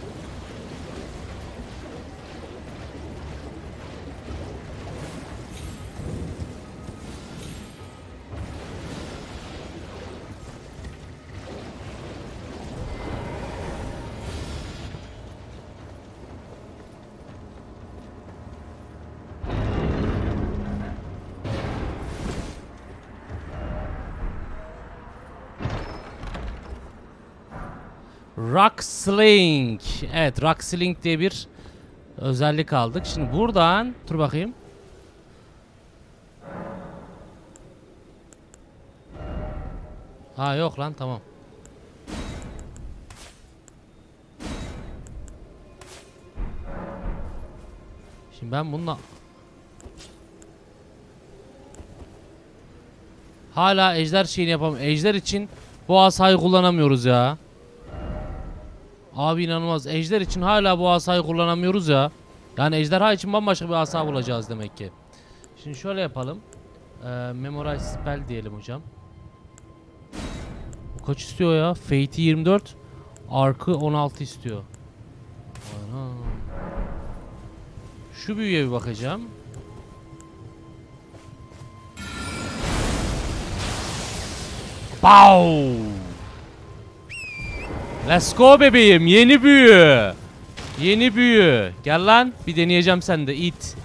Rock Sling. Evet, Rock Sling diye bir özellik aldık. Şimdi buradan dur bakayım. Ha yok lan tamam. Şimdi ben bununla Hala ejder şeyini yapamam. Ejder için bu asayı kullanamıyoruz ya. Abi inanılmaz. Ejder için hala bu asayı kullanamıyoruz ya. Yani ejderha için bambaşka bir asa bulacağız demek ki. Şimdi şöyle yapalım. Memorize spell diyelim hocam. Bu kaç istiyor ya? Fate'i 24. Ark'ı 16 istiyor. Ana. Şu büyüye bir bakacağım. Pow! Let's go bebeğim. Yeni büyü. Yeni büyü. Gel lan. Bir deneyeceğim sende. It.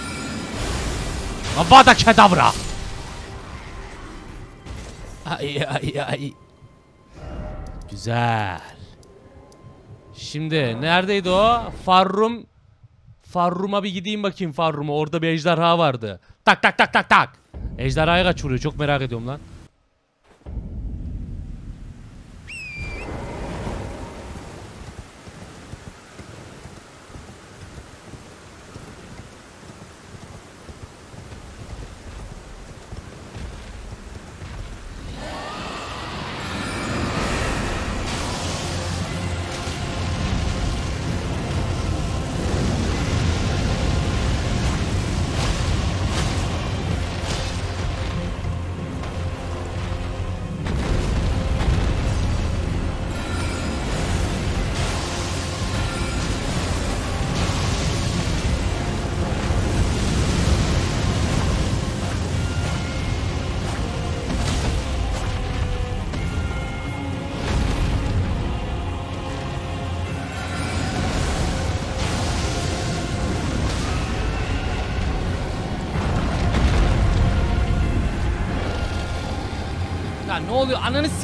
Avada kedavra. Ay ay ay. Güzel. Şimdi neredeydi o? Farrum. Farrum'a bir gideyim bakayım Farrum'a. Orada bir ejderha vardı. Tak tak tak tak tak. Ejderhaya kaç vuruyor? Çok merak ediyorum lan. Ya ne oluyor? Ananı s...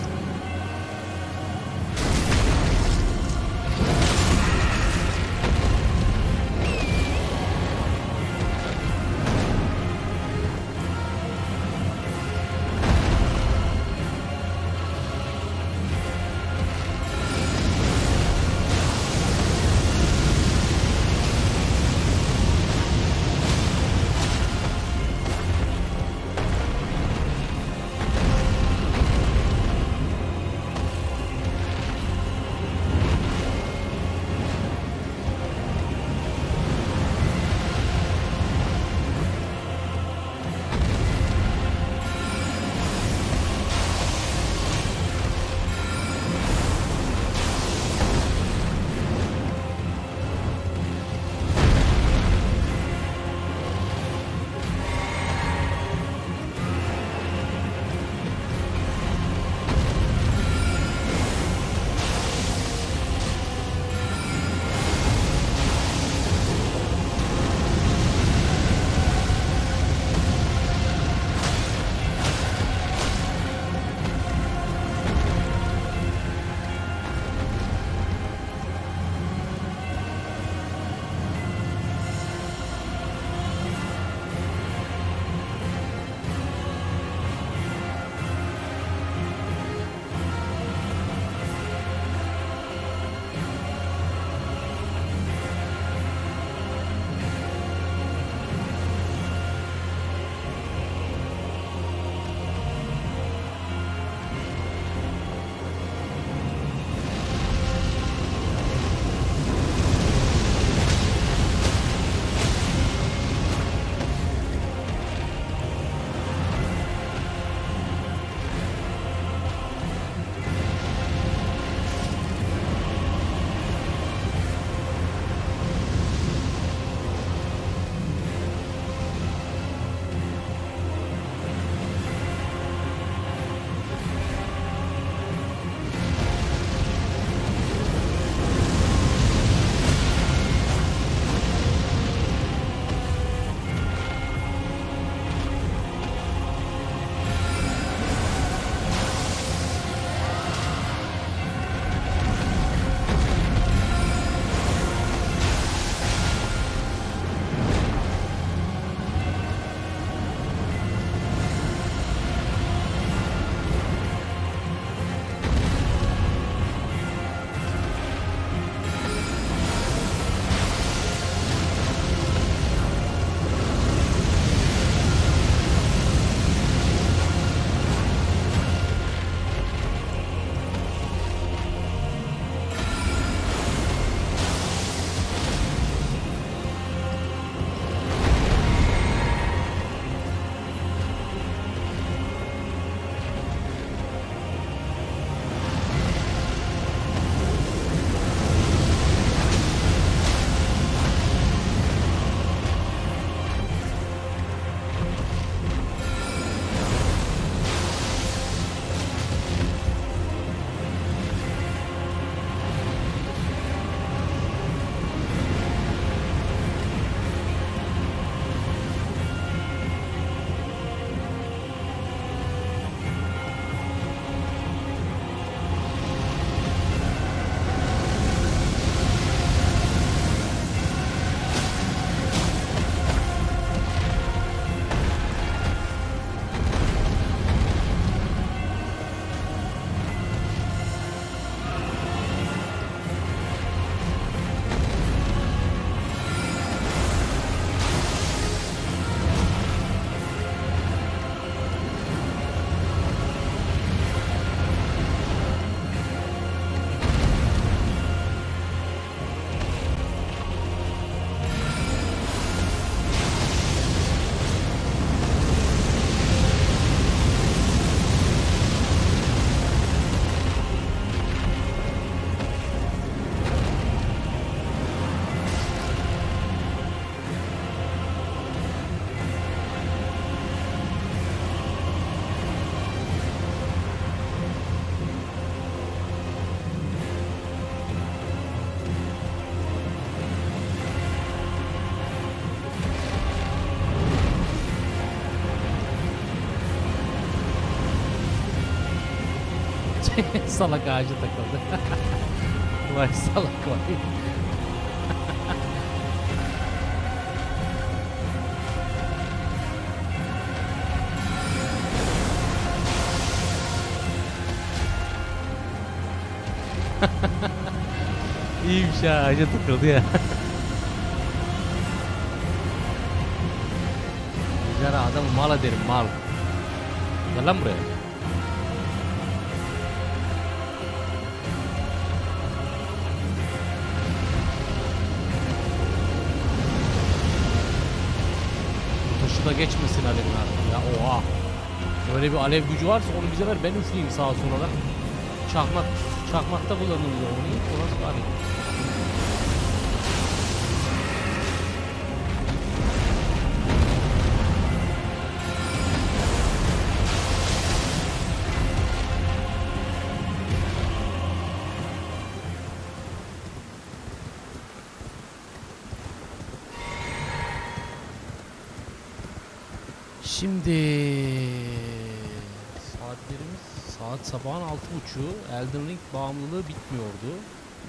Salak ağaca takıldı. Vay salak vay. İyiymiş ha, ağaca takıldı ya. Ejderha adamı mal ederim, mal. Gel lan buraya. Taşı da geçmesin alevin artık ya. Oha. Öyle bir alev gücü varsa onu bize ver, ben üfleyeyim sağa sola da. Çakmakta kullanılıyor onu. Orası var ya. Şimdi saat sabahın 6:30. Elden Ring bağımlılığı bitmiyordu.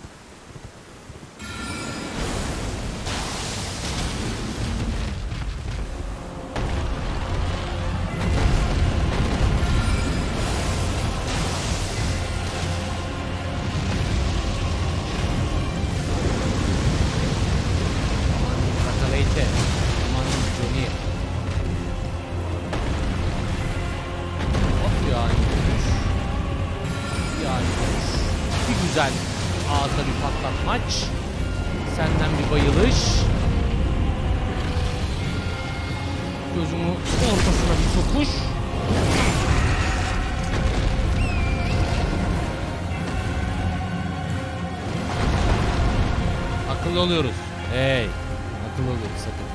Güzel. Ağızda bir patlatmaç. Senden bir bayılış. Gözümü ortasına bir sokuş. Akıllı oluyoruz. Hey. Akıllı oluyoruz sakın.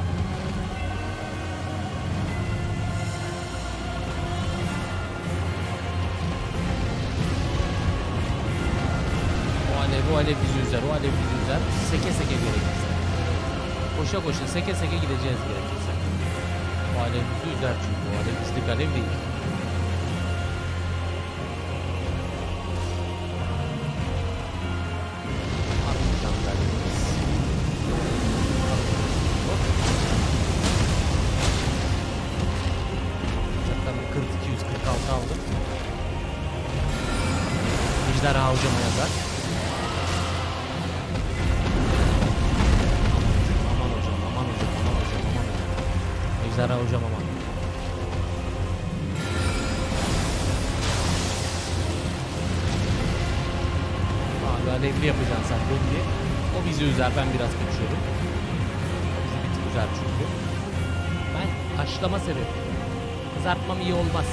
O alev bizi üzer, o alev bizi üzer. Seke seke gerekirse. Koşa koşa seke seke gideceğiz gerekirse. O alev bizi üzer çünkü. O alev bizlik alev değil. Atlayacağım galibimiz. Zaten 42-146 aldım. Ejderha hocama yazar. Ejderha hocam ama. Abi alevli yapacaksın sen belli. O bizi üzer, ben biraz kaçıyorum. O bizi bir tık üzer çünkü. Ben haşlama severim. Kızartmam iyi olmaz.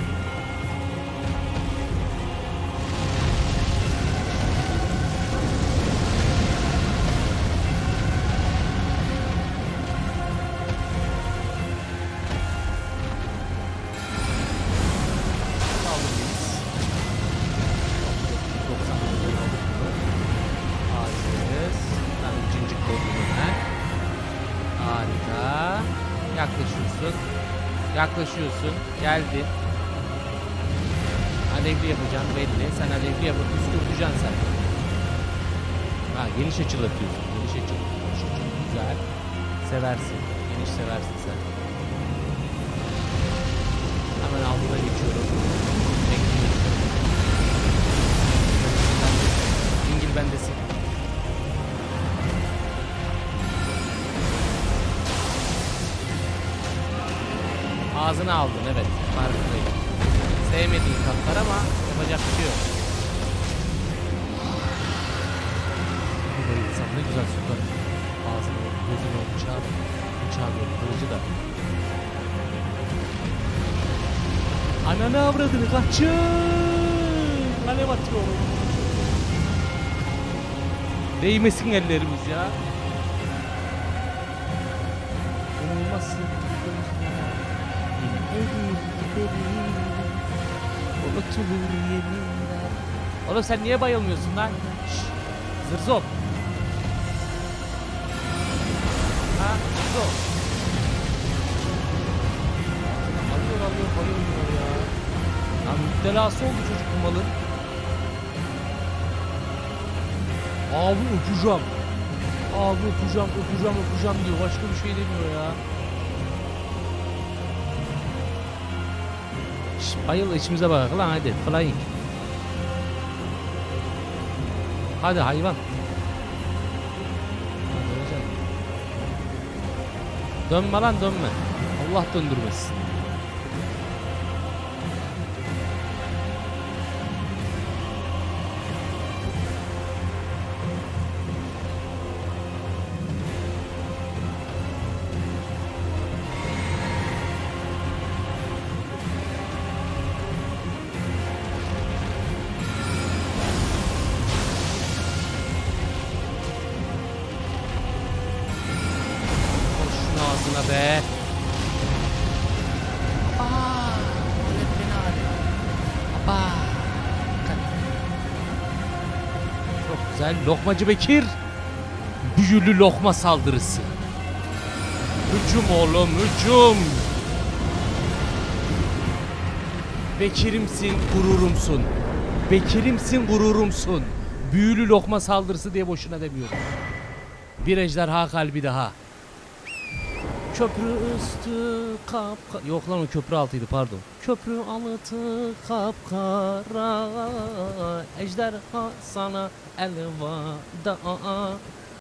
Yaklaşıyorsun. Geldin. Alevli yapacaksın belli. Sen alevli yapıp püskürteceksin sen. Ha, geniş açılı atıyorsun. Geniş açılı. Geniş açılı. Güzel. Seversin. Geniş seversin sen. Hemen altına geçiyorum. Bekliyorsun. İngil bendesin. Ağzına aldın, evet. Farkındayım. Sevmediğin katlar ama yapacak bir şey yok. Burada insan ne güzel sokar. Ağzını, gözünü, bıçağı böyle, kılıcı da. Ananı avradını, kaçın! Alev atıyorum. Değmesin ellerimiz ya. Olmasın. Oğlum sen niye bayılmıyorsun lan? Şşş. Zırzop. Ha, zırzop. Alıyor bayılmıyor ya. Ya müptelası oldu çocuk bu malın. Abi öpeceğim. Abi öpeceğim diyor. Başka bir şey demiyor ya. Şş, bayıl içimize bak lan hadi. Flying. Hadi hayvan. Dönme lan dönme. Allah döndürmesin. Ağzına be. Çok güzel. Lokmacı Bekir. Büyülü lokma saldırısı. Hücum oğlum hücum. Bekirimsin gururumsun. Bekirimsin gururumsun. Büyülü lokma saldırısı diye boşuna demiyorum. Bir ejderha kalbi daha. Köprü üstü kapkara... Yok lan o köprü altıydı pardon. Köprü altı kapkara. Ejderha sana elveda.